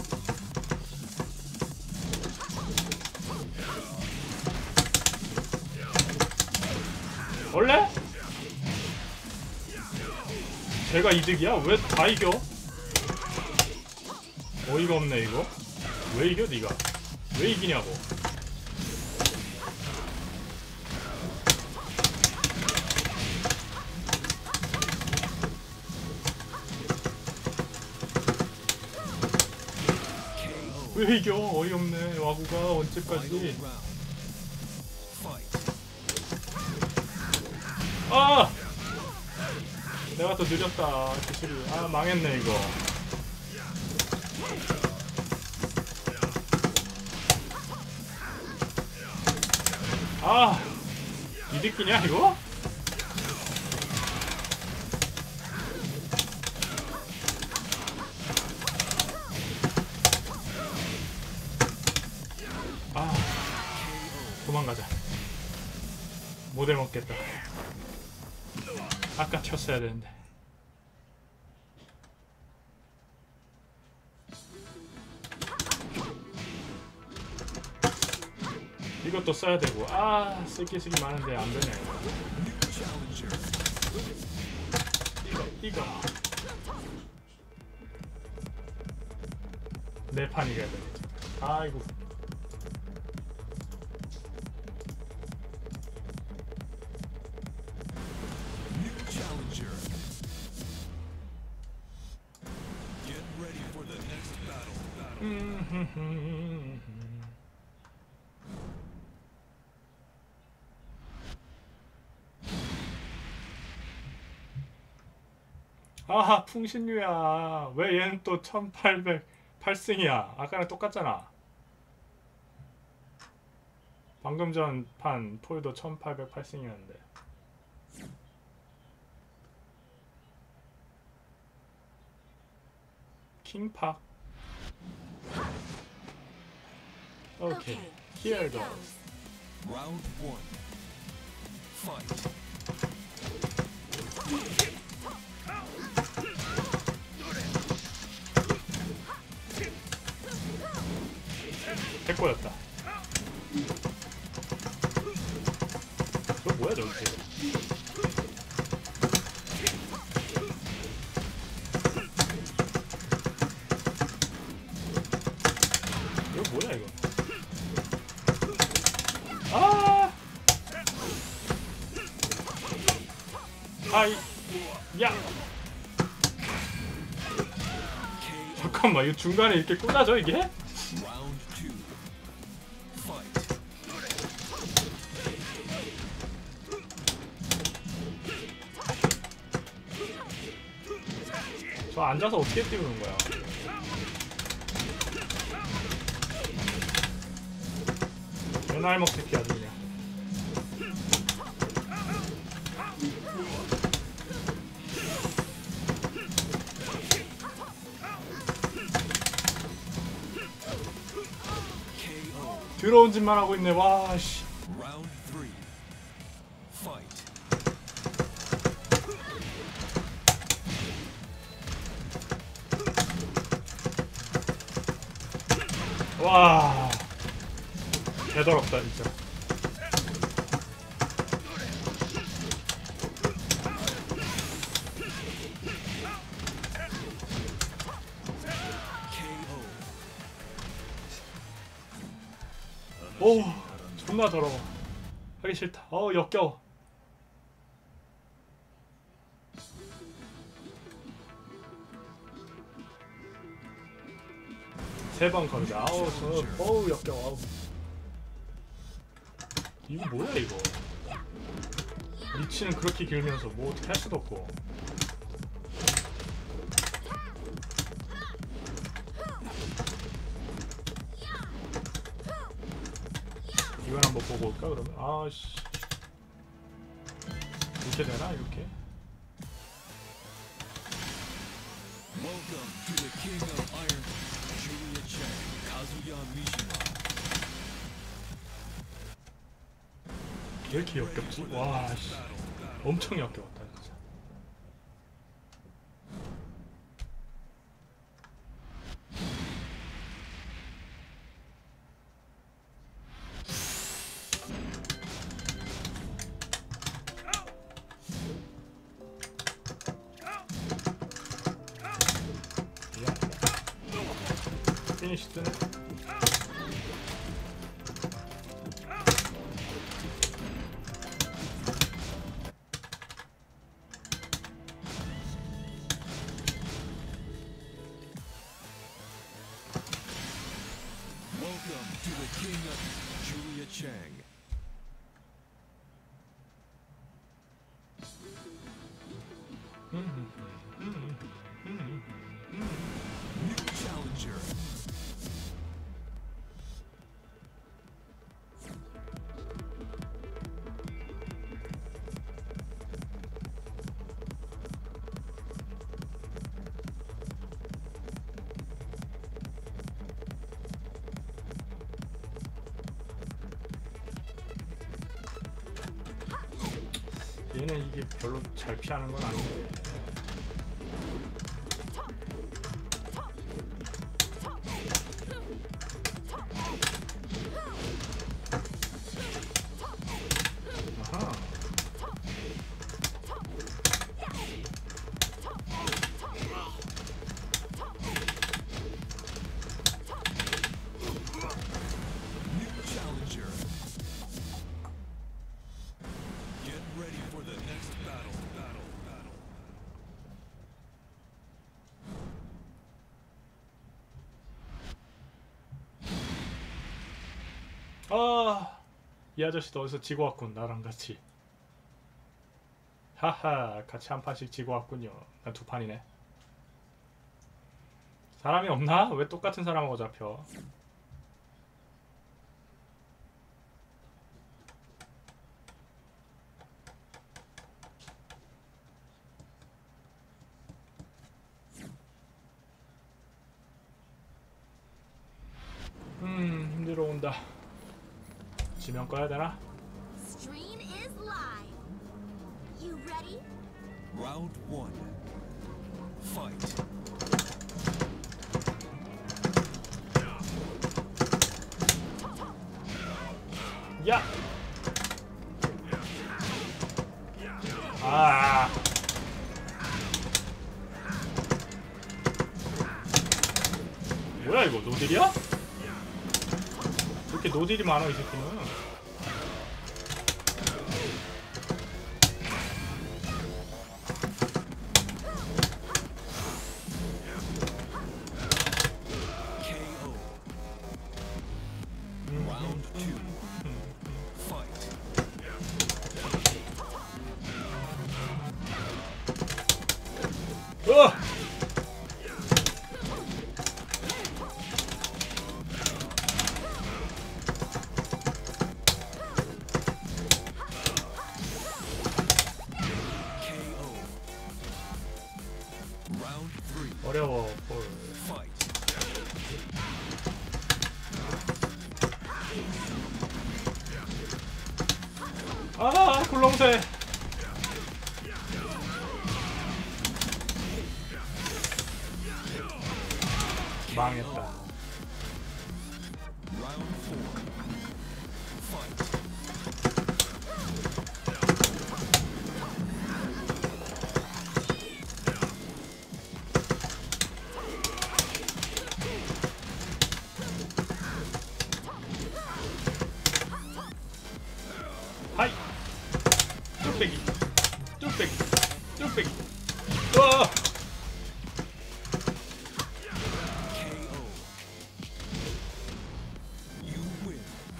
원래? 제가 이득이야? 왜 다 이겨? 어이가 없네 이거. 왜 이겨 니가? 왜 이기냐고. KO. 왜 이겨? 어이없네. 와구가 Final 언제까지? round. 아! 내가 더 느렸다. 기술이. 아, 망했네 이거. 아! 이득이냐 이거? 아, 도망가자. 못 해먹겠다. 아까 쳤어야 되는데. 이것도 써야 되고. 아, 쓸게 많은데 안 되네. 이거 내 판이래야 돼. 아이고. 아하, 풍신유야. 왜 얘는 또 1808승이야? 아까랑 똑같잖아. 방금 전 판 폴도 1808승이었는데. 킹팍. 오케이. Here goes. Round 1. Fight. 해코였다. 저 뭐야 저기? 이거 뭐야 이거? 아! 아이, 야! 잠깐만, 이거 중간에 이렇게 꽂아져 이게? Round 2. Fight. 저 앉아서 어떻게 띄우는 거야? 맨날 먹새끼 아주 그냥. KO. 더러운 짓만 하고 있네. 와 씨. Round 3. Fight. 와. 개더럽다 진짜. KO. 오, 존나 더러워. 하기 싫다. 역겨워. 세 번 걸자. 역겨워. 아우. 이거 뭐야 이거? 리치는 그렇게 길면서 뭐 어떻게 할 수도 없고. 이걸 한번 보고 올까 그러면? 아씨. 이렇게 되나 이렇게? Welcome to the King of Iron, Julia Chang, Kazuya Mishima. 왜 이렇게 역겹지? 와 씨. 엄청 역겨웠다 진짜. 피니시 뜨네. Welcome to the King of Julia Chang. 얘는 이게 별로 잘 피하는 건 아닌데. 아하. New challenger. Get ready for the next battle. 아, 이 아저씨도 어디서 지고 왔군. 나랑 같이. 하하, 같이 한 판씩 지고 왔군요. 난 두 판이네. 사람이 없나? 왜 똑같은 사람하고 잡혀? 힘들어 온다. 지면 꺼야 되나? Stream is live. You ready? Round 1. Fight. 야! 아! 뭐야 이거 노딜이야? 이렇게 노딜이 많아 이 새끼는. KO. Round 2. Fight. 어! KO. Round 3. 어려워 볼. Fight. 아 굴렁쇠. 망했다. Round 4. Fight. 하이. 뚝배기. 뚝배기. 뚝배기. 와. KO. You win.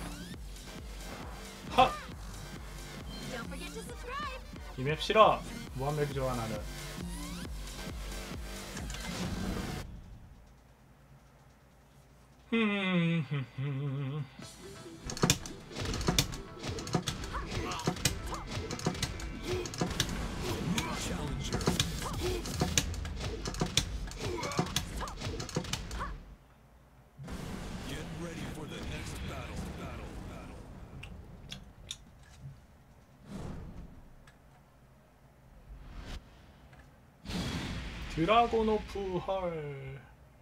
하. Don't forget to subscribe. 이 맵 싫어. 무한 맵이 좋아 나는. New challenger. Get ready for the next battle. 드라곤오프 헐.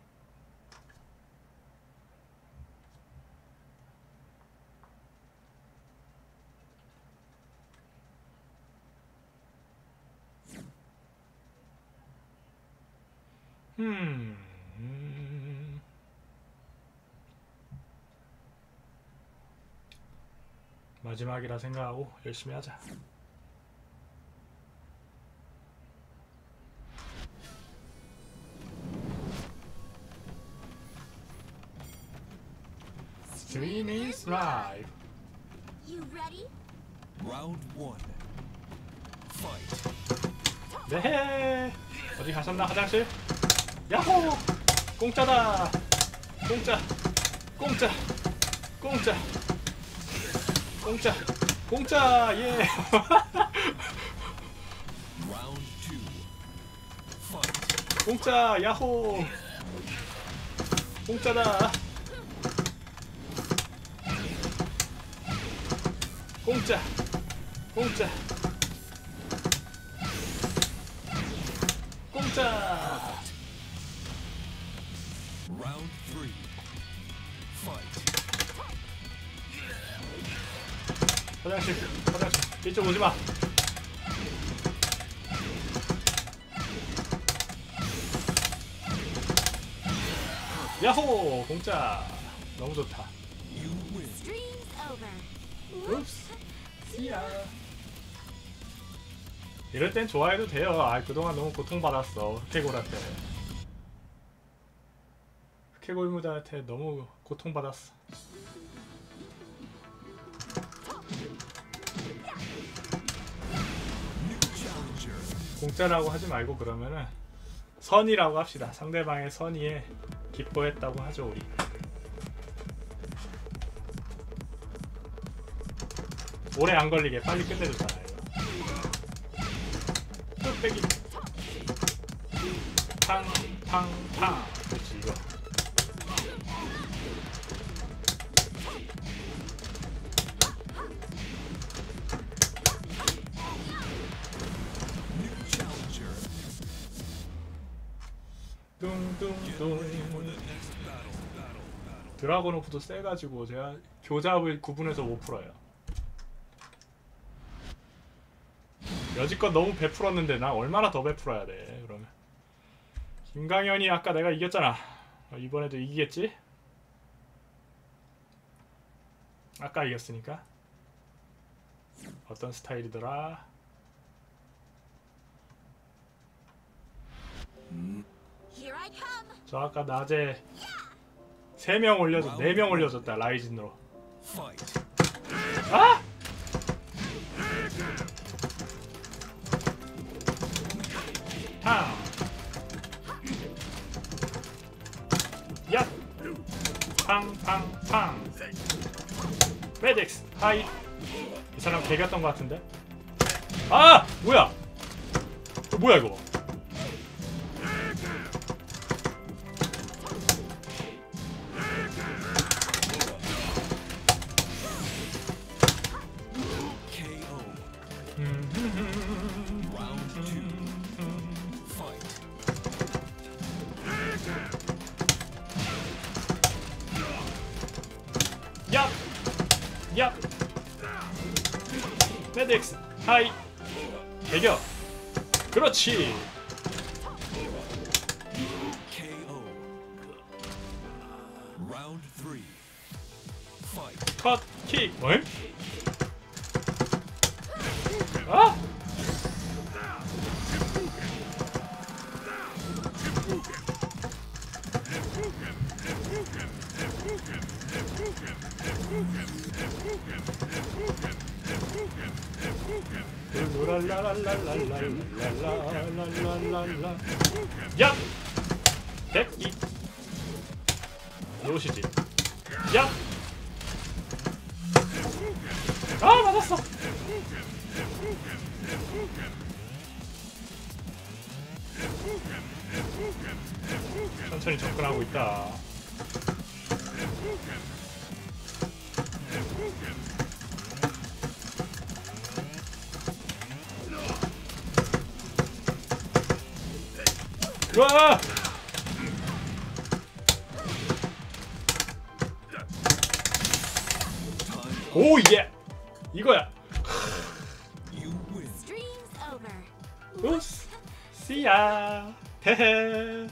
마지막이라 생각하고 열심히 하자. Stream is live. You ready? Round 1. Fight. 네. 어디 가셨나 화장실? 야호! 공짜다. 공짜. 공짜. 공짜. 공짜. 공짜. 예. Round 2. Fight. 공짜. 야호. 공짜다. 공짜. 공짜. 공짜. Round 3. Fight. 화장실. 이쪽 오지 마. 야호! 공짜. 너무 좋다. You win. Stream's over. 읍스. 씨야. 이럴 땐 좋아해도 돼요. 아, 그동안 너무 고통받았어. 흑해골한테. 흑해골무자한테 너무 고통받았어. New challenger. 공짜라고 하지 말고 그러면은 선이라고 합시다. 상대방의 선의에 기뻐했다고 하죠, 우리. 오래 안 걸리게 빨리 끝내줬잖아요. 뚝배기. 팡팡팡. 그렇지, 이거. New challenger. 뚱뚱뚱. For the next battle. 드라곤오프도 세가지고 제가 교잡을 구분해서 못 풀어요. 여지껏 너무 베풀었는데 나 얼마나 더 베풀어야 돼. 그러면 김강현이 아까 내가 이겼잖아. 이번에도 이기겠지? 아까 이겼으니까. 어떤 스타일이더라? Here I come. 저 아까 낮에 3명 올려줬, 4명 올려줬다. 라이진으로. Fight. 아! 탕! 야! 팡팡팡! 메딕스! 하이! 이 사람 개겼던 것 같은데? 아! 뭐야! 뭐야 이거? KO. Round 2. Fight. 야! 야! 메딕스! 하이! 개겨! 그렇지! KO. Round 3. Fight. 컷! 킥! 어잉? 아! 랄랄랄랄랄랄랄랄랄랄랄랄랄. 야! 백이 무엇이지? 야! 아, 맞았어. 천천히 접근하고 있다. 와! Time. 오 예! 이거야. You win. Stream's over. 우스. 씨야. 헤헤.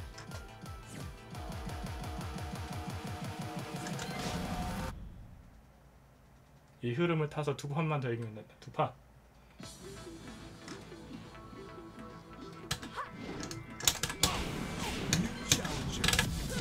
이 흐름을 타서 2판만 더 이기면 된다. 2판. New challenger.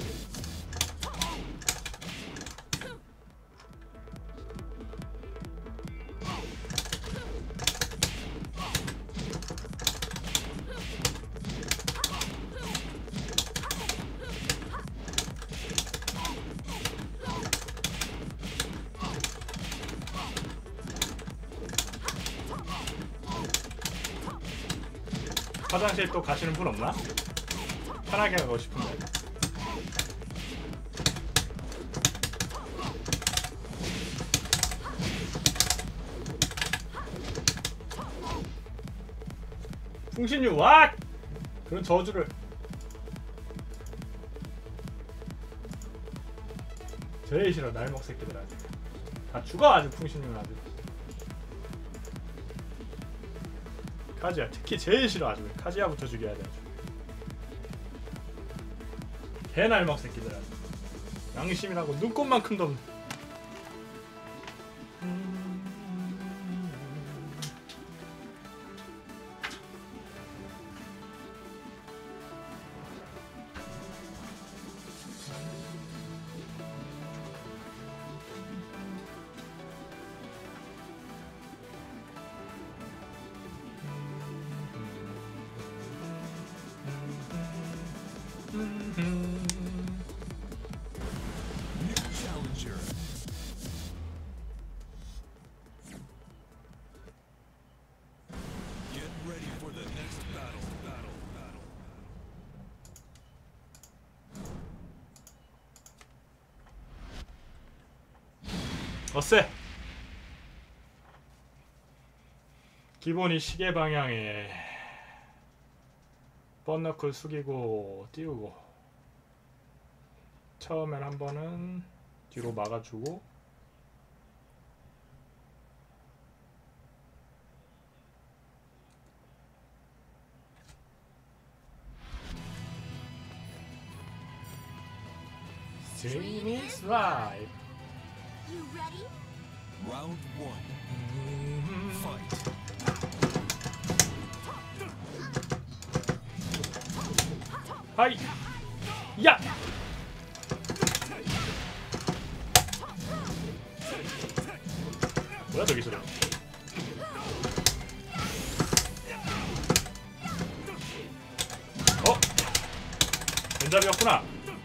화장실 또 가시는 분 없나? 편하게 가고 싶은데. 풍신유 왓! 그런 저주를. 제일 싫어 날먹 새끼들 아주. 다 죽어 아주 풍신용 아주. 카지야 특히 제일 싫어 아주. 카지야부터 죽여야 돼 아주. 개 날먹 새끼들 아주. 양심이라고 눈꽃만큼도 없는. New challenger. Get ready for the next battle. 어쎄. 기본이 시계 방향에 뻔너클 숙이고 띄우고, 처음엔 한 번은 뒤로 막아주고, Stream is live. You ready? Round 1. Fight. 하이! 야! 뭐야 저 기술은? 어? 왼잡이었구나.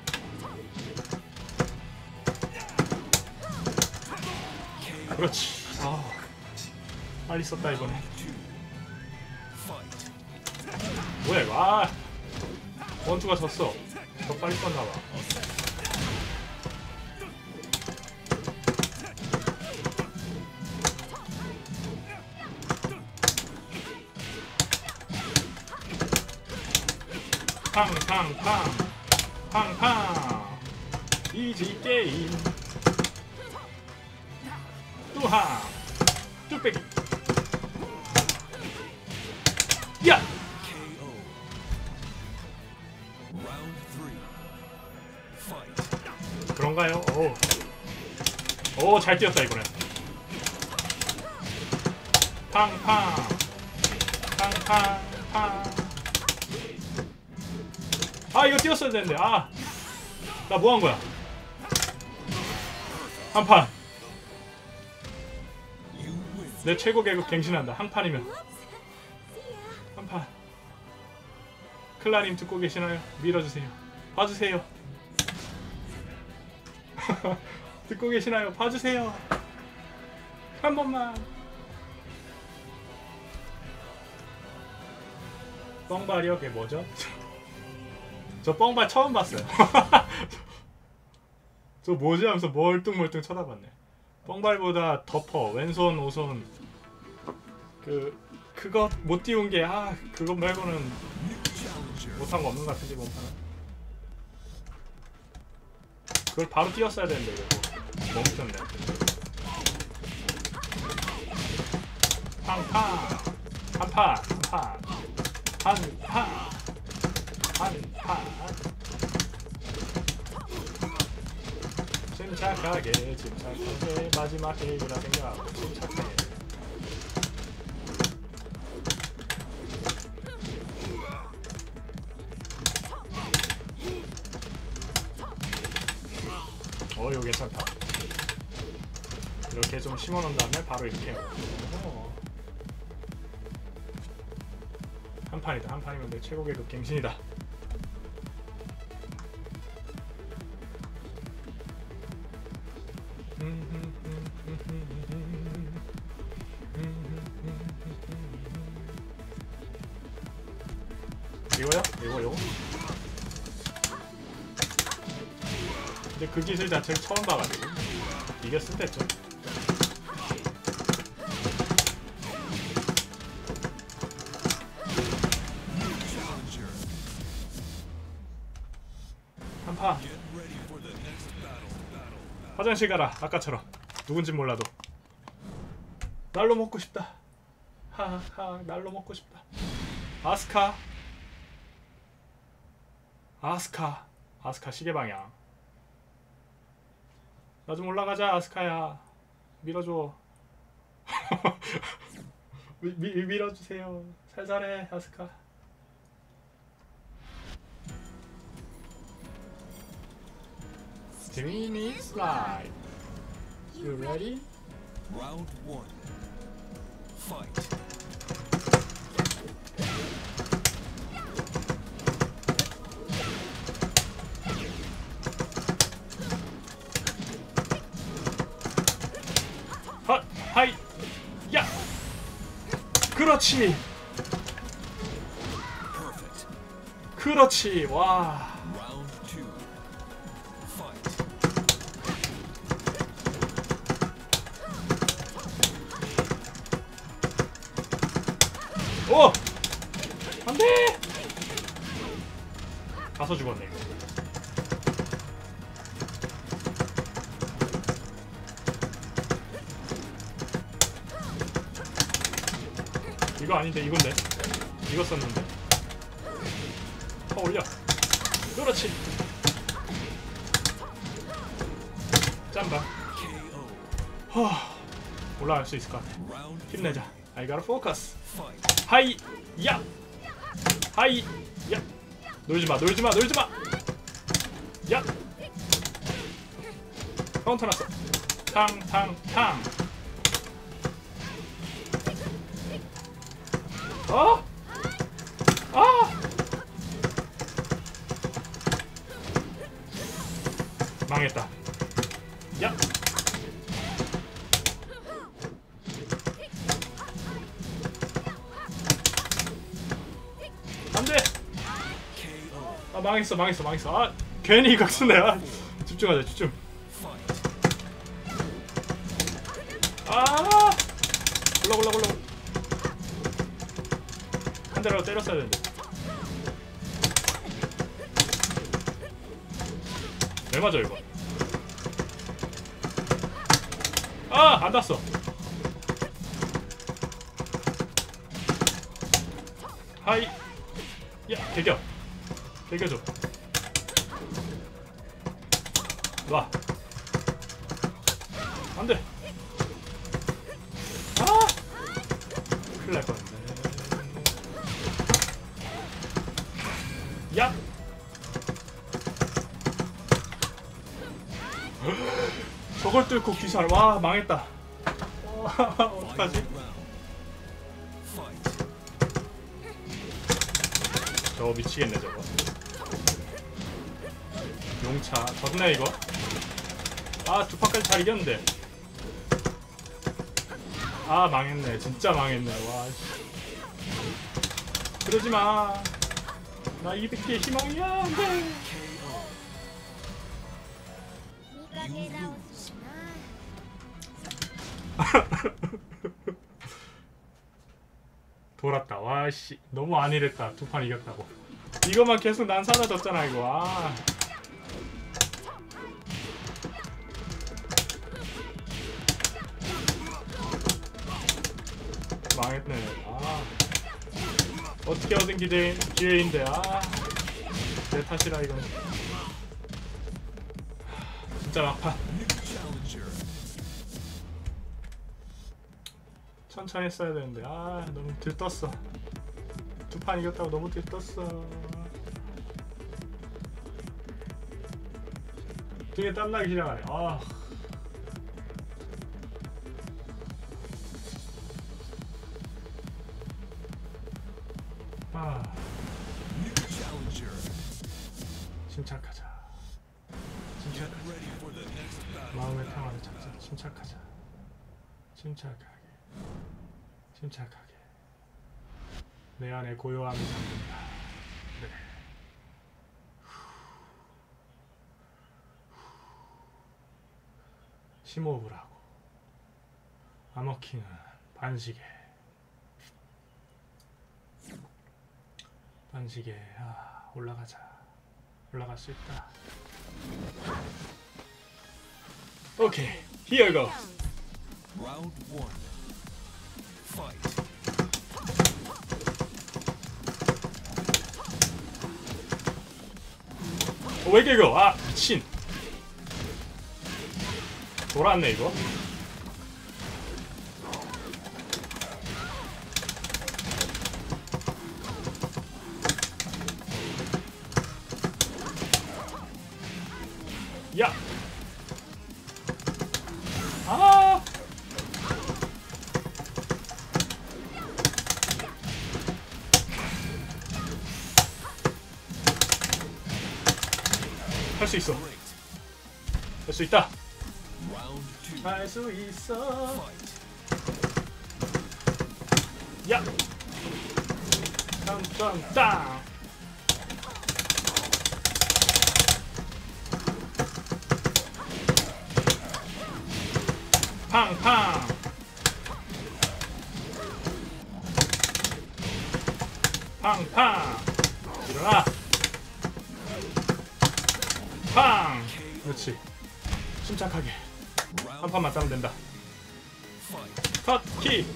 그렇지. 아, 빨리 썼다 이번에. Fight. 뭐야 이거? 아, 원투가 졌어. 더 빨리 썼나봐. 팡팡팡 팡팡 이지 게임. 뚜하 뚝배기. 야! KO. Round 3. Fight. 그런가요? 오, 잘 뛰었다 이번엔. 팡팡 팡팡팡. 아, 이거 뛰었어야 되는데. 아, 나 뭐 한 거야? 한 판. 내 최고 계급 갱신한다. 한 판이면. Whoops. See ya. 한 판. 클라님 듣고 계시나요? 밀어주세요. 봐주세요. 듣고 계시나요? 봐주세요. 한 번만. 뻥발이요? 그게 뭐죠? 저 뻥발 처음 봤어요. 저 뭐지 하면서 멀뚱멀뚱 쳐다봤네. 뻥발보다 덮어 왼손 오손 그거 못 띄운 게, 아, 그것 말고는 New challenger. 못한 거 없는 것 같은데 몸판은. 그걸 바로 띄웠어야 되는데 이거 멈췄네. 팡팡 한판 한판 침착하게 마지막 게임이라 생각하고 침착하게. 이거 괜찮다. 이렇게 좀 심어놓은 다음에 바로 이렇게 해요. 한 판이다. 한 판이면 내 최고 계급 갱신이다. 이거요? 이거? 근데 그 기술 자체를 처음 봐가지고 이겼을 때죠. New challenger. 한판. Get ready for the next battle. 화장실 가라. 아까처럼. 누군진 몰라도. 날로 먹고 싶다. 하하, 날로 먹고 싶다. 아스카. 아스카 시계 방향. 나 좀 올라가자, 아스카야. 밀어줘. 밀어주세요. 살살해, 아스카. Streamy slide. You ready? Round 1. Fight. 헛, 하이, 야. 그렇지. Perfect. 그렇지. 와. Round 2. Fight. 오! 안 돼! 가서 죽었네, 이거. 이거 아닌데, 이건데. 이거 썼는데. 더 올려. 그렇지. 짬바. KO. 올라갈 수 있을 것 같아. Round 힘내자. I gotta focus. Fight. 하이, 야! 하이, 야! 놀지마, 놀지마, 놀지마! 야! 카운터 났어. 탕, 탕, 탕. 어? 아! 망했다. 야! 안돼! KO. 아 망했어. 아 괜히 각수네. 아, 집중하자, 집중. Fight. 아! 올라. 한 대라도 때렸어야 되는데. 왜 맞아 이거? 아! 안 닿았어. 하이. 야, 개겨줘. 놔. 안 돼. 아! 큰일 날 뻔했네. 야! 저걸 뚫고 귀살. 와, 망했다. 와, 어떡하지? Round. Fight. 저거 미치겠네, 저거. 용차. 졌네, 이거. 아, 두 판까지 잘 이겼는데. 아, 망했네. 진짜 망했네. 와, 씨. 그러지 마. 나 200개의 희망이야. 안 돼. 미가게 나오시나. 돌았다. 와, 씨. 너무 안일했다. 두 판 이겼다고. 이거만 계속 난 사라졌잖아, 이거. 아. 망했네. 아. 어떻게 얻은 기회인데. 아. 내 탓이라, 이건. 진짜 막판. New challenger. 천천히 했어야 되는데. 아, 너무 들떴어. 두 판 이겼다고 너무 들떴어. 등에 땀나기 시작하네. 아. 아, New challenger. 침착하자. Get ready for the next battle. 마음의 평화를 찾자. 침착하자. 침착하게. 내 안에 고요함이 잠든다. 그래. 심호흡을 하고. 아머킹은 반시계. 올라가자. 올라갈 수 있다. 오케이, here goes. Round 1. Fight. 왜 이렇게 이거? 아 미친. 돌아왔네 이거. 야. 아. 할 수 있어. Great. 할 수 있다. Round 2. 할 수 있어. Fight. 야. 땅땅땅. 팡팡. 팡팡. 일어나. 팡. 그렇지. 침착하게 한 Round 판만 따면 된다. fight. 컷 키.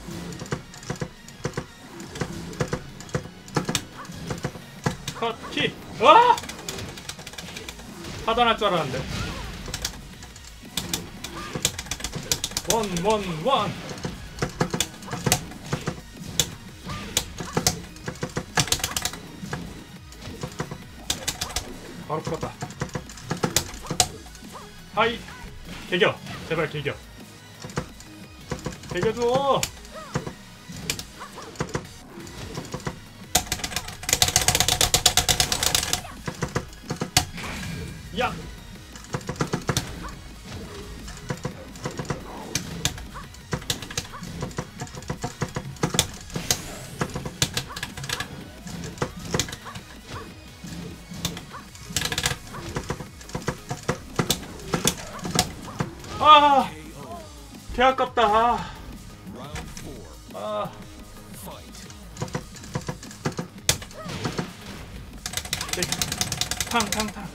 컷 키. 와! 하단할 줄 알았는데. 원. 바로 풀었다. 하이. 개겨. 제발 개겨. 개겨줘. 야. 아, KO. 개 아깝다. Round 4. 아, Fight. 탕탕탕.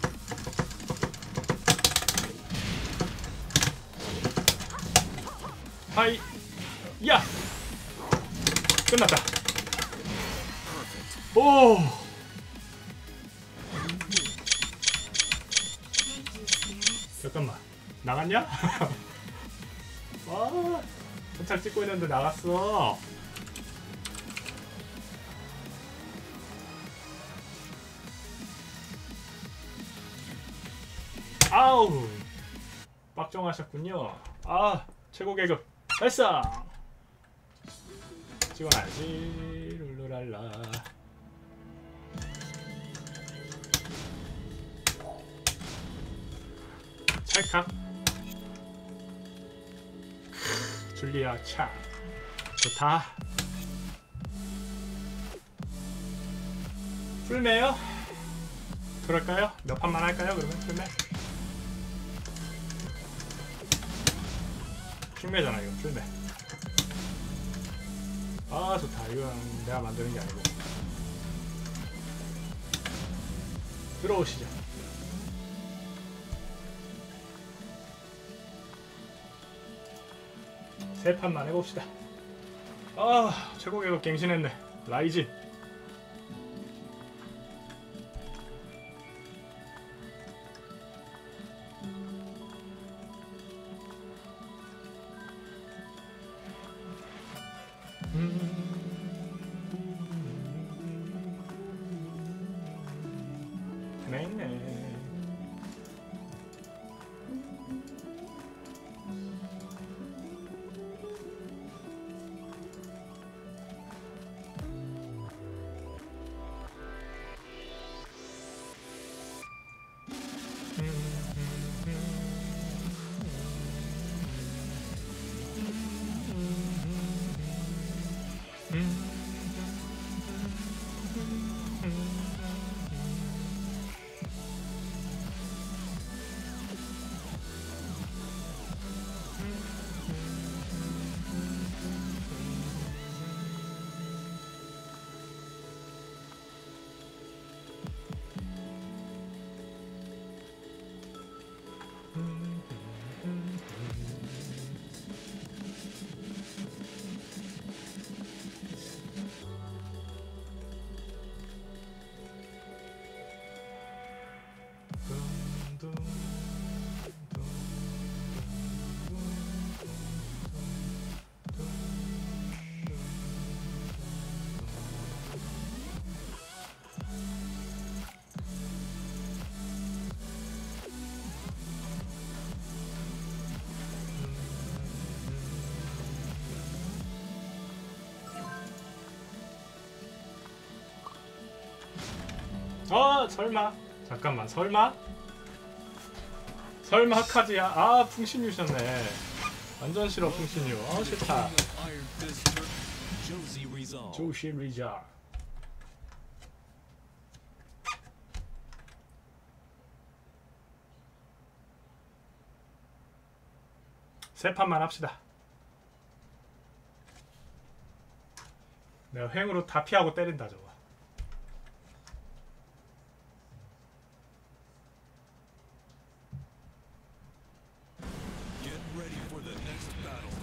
하이, 야, 끝났다. 오, 잠깐만, 나갔냐? 와, 도착 찍고 있는데 나갔어. 아우, 빡정하셨군요. 아, 최고 계급 달성. 찍어놔야지. 룰루랄라. 찰칵. 줄리아 창. 좋다. 풀매요? 그럴까요? 몇 판만 할까요? 그러면 풀매? 풀매잖아 이거. 풀매. 아 좋다. 이건 내가 만드는 게 아니고. 들어오시죠. 세 판만 해봅시다. 아 최고 계급 갱신했네. 라이진. 네네. 설마. 잠깐만, 설마 카즈야. 아, 풍신유셨네. 완전 싫어, 풍신유. 싫다. King of Iron Fist tournament, Josie Rizal. 조시 리자. 세 판만 합시다. 내가 횡으로 다 피하고 때린다 저거. Get ready for the next battle.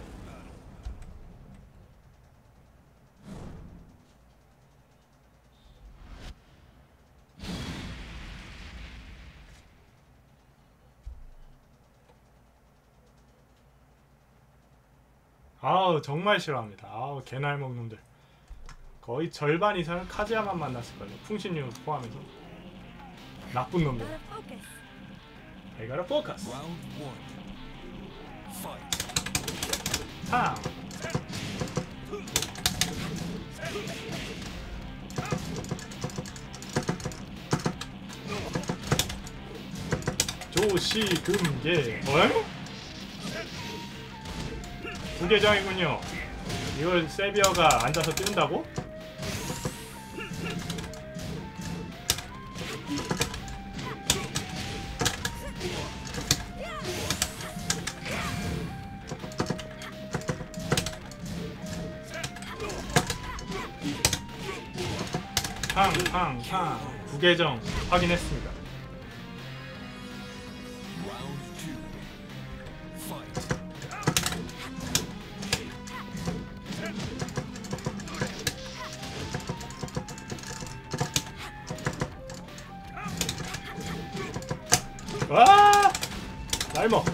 아우, 정말 싫어합니다. 아우, 개날 먹는 놈들. 거의 절반 이상은 카즈야만 만났을걸요. 풍신유 포함해서. 나쁜 놈들. I gotta focus. Round 1. Fight. 탕. 조시금계. 어? 부계정이군요. 이걸 세비어가 앉아서 뜬다고? 팡팡팡. 부계정 확인했습니다. Round 2. Fight. 와! 날먹.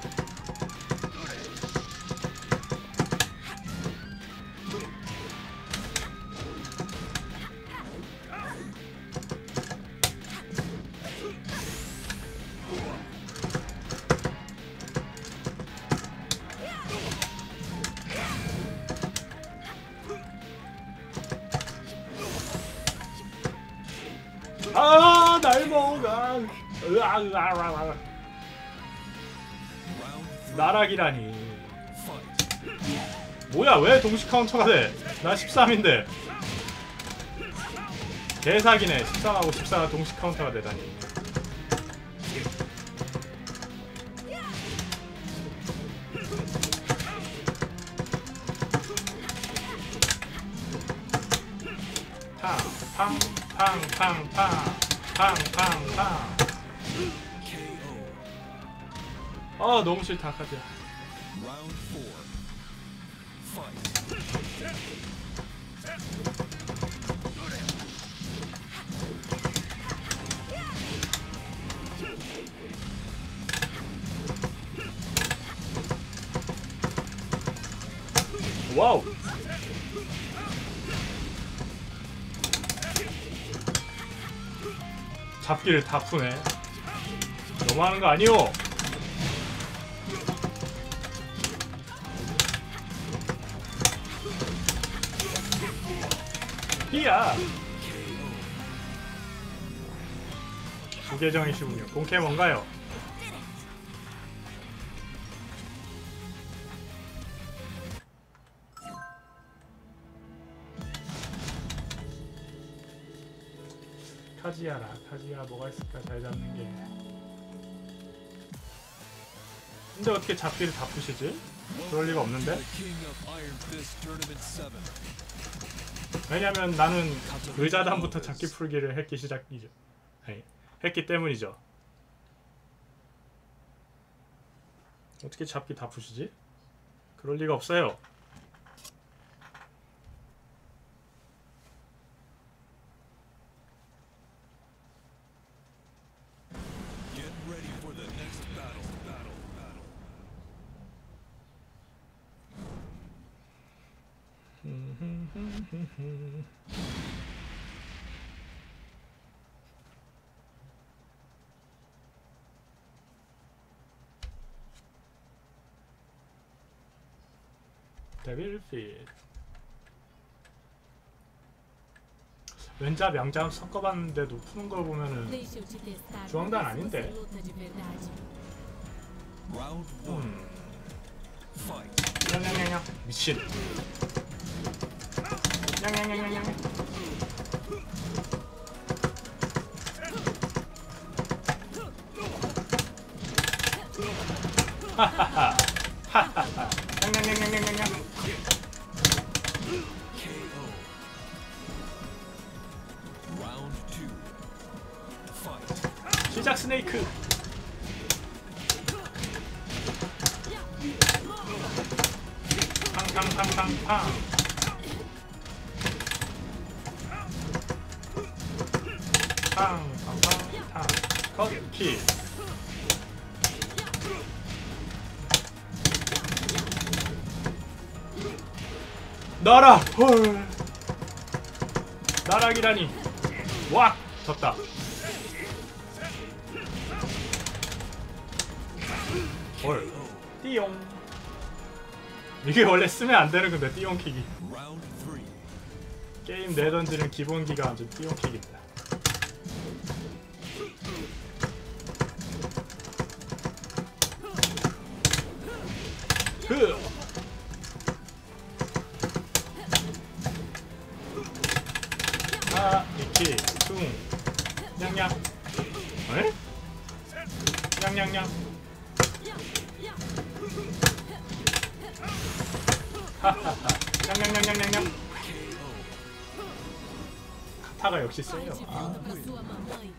아, 날먹아. 으아. 나락이라니. 뭐야, 왜 동시 카운터가 돼? 나 13인데. 개사기네. 13하고 14가 동시 카운터가 되다니. 팡팡팡팡팡팡팡팡. KO. 아, 너무 싫다 카드야. Round 4. Fight. 와우. 잡기를 다 푸네. 너무하는 거 아니오? 히야. 부계정이시군요. 본캐 뭔가요? 카지야라. 카지야 뭐가 있을까? 잘 잡는 게. 근데 어떻게 잡기를 다 푸시지? 그럴 리가 없는데? The King of Iron Fist Tournament 7. 왜냐면 나는 의자단부터 잡기 풀기를 했기 때문이죠. 어떻게 잡기 다 푸시지? 그럴 리가 없어요. Get ready for the next battle. 데빌 핏. 왼잡 양잡 섞어봤는데도 푸는 걸 보면은 Deixa eu te testar. João pra ver se Dananinde. você luta de verdade. Round one. Fight. 냥냥냥냥 미친. 냥냥냥냥냥. 하하하. 하하하. 냥냥냥냥냥냥. KO. Round two. Fight. 시작 스네이크. 팡팡팡팡팡. 팡팡팡팡. 컷킬. 나라. 헐. 나락이라니. 와. 졌다. 헐. 띠용. 이게 원래 쓰면 안 되는 건데 띠용킥이. Round three. 게임 내던지는 기본기가 완전 띠용킥입니다. 흐. 아, 이키, 숭, 냥냥. 에? 냥냥냥. 하하하. 냥냥냥냥냥냥. 카타가 역시 세요. Vai de 아. volta pra sua mamãe.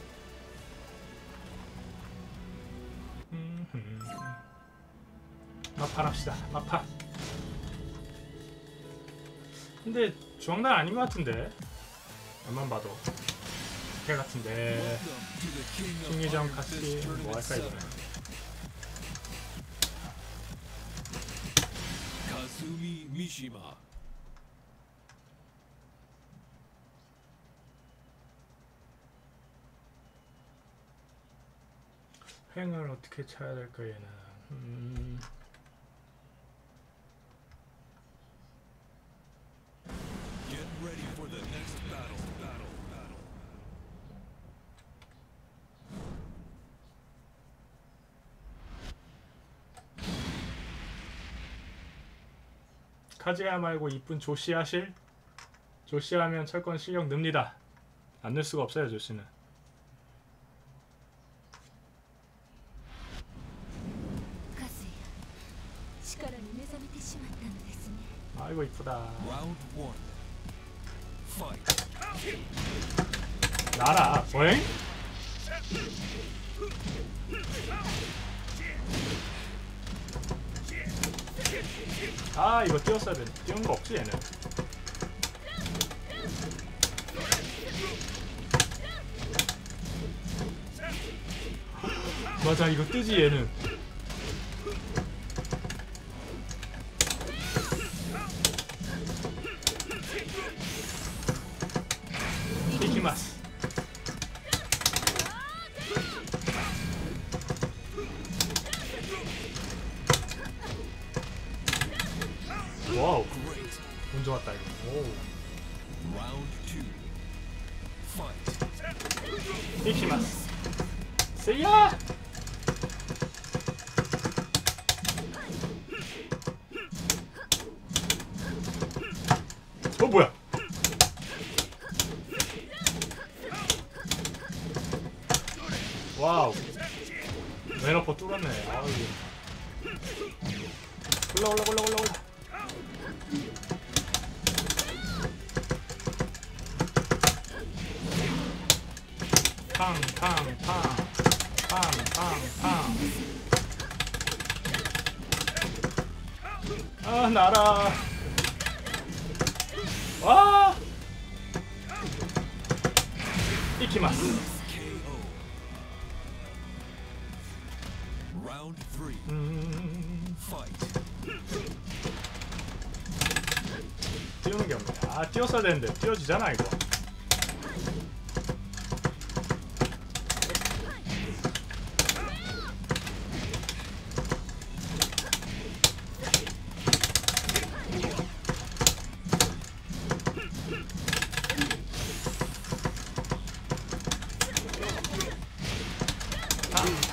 막판합시다. 막판. 근데 중앙단 아닌 것 같은데. 얼만 봐도. 개 같은데. Welcome to the King of 심리전 Iron 같이 Fist 뭐 Tournament 할까 이번에. 7. Kazumi Mishima. 횡을 어떻게 쳐야 될까 얘는. Get ready for the next battle. 카즈야 말고 이쁜 조시 하실? 조시 하면 철권 실력 늡니다. 안 늘 수가 없어요 조시는. 아이고 이쁘다. Round one. Fight. 나라 보잉? 아 이거 띄웠어야 돼. 띄운 거 없지 얘는. 맞아 이거 뜨지 얘는. 이키마스. 와우 Great. 운 좋았다 이거. 오. Round two. Fight. 이키마스. 세야. 뭐야? 와우. 왼어퍼 뚫었네. 아우. 올라. 팡. 아 나라. 와. 이키마스. KO. Round three. Fight. 띄우는 게 없네. 아 띄웠어야 되는데 띄워지잖아 이거.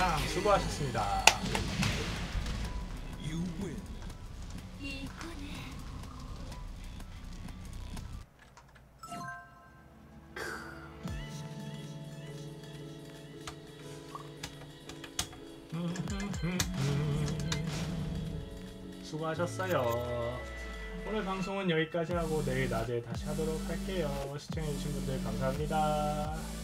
참 수고하셨습니다. You win. 수고하셨어요. 오늘 방송은 여기까지 하고 내일 낮에 다시 하도록 할게요. 시청해주신 분들 감사합니다.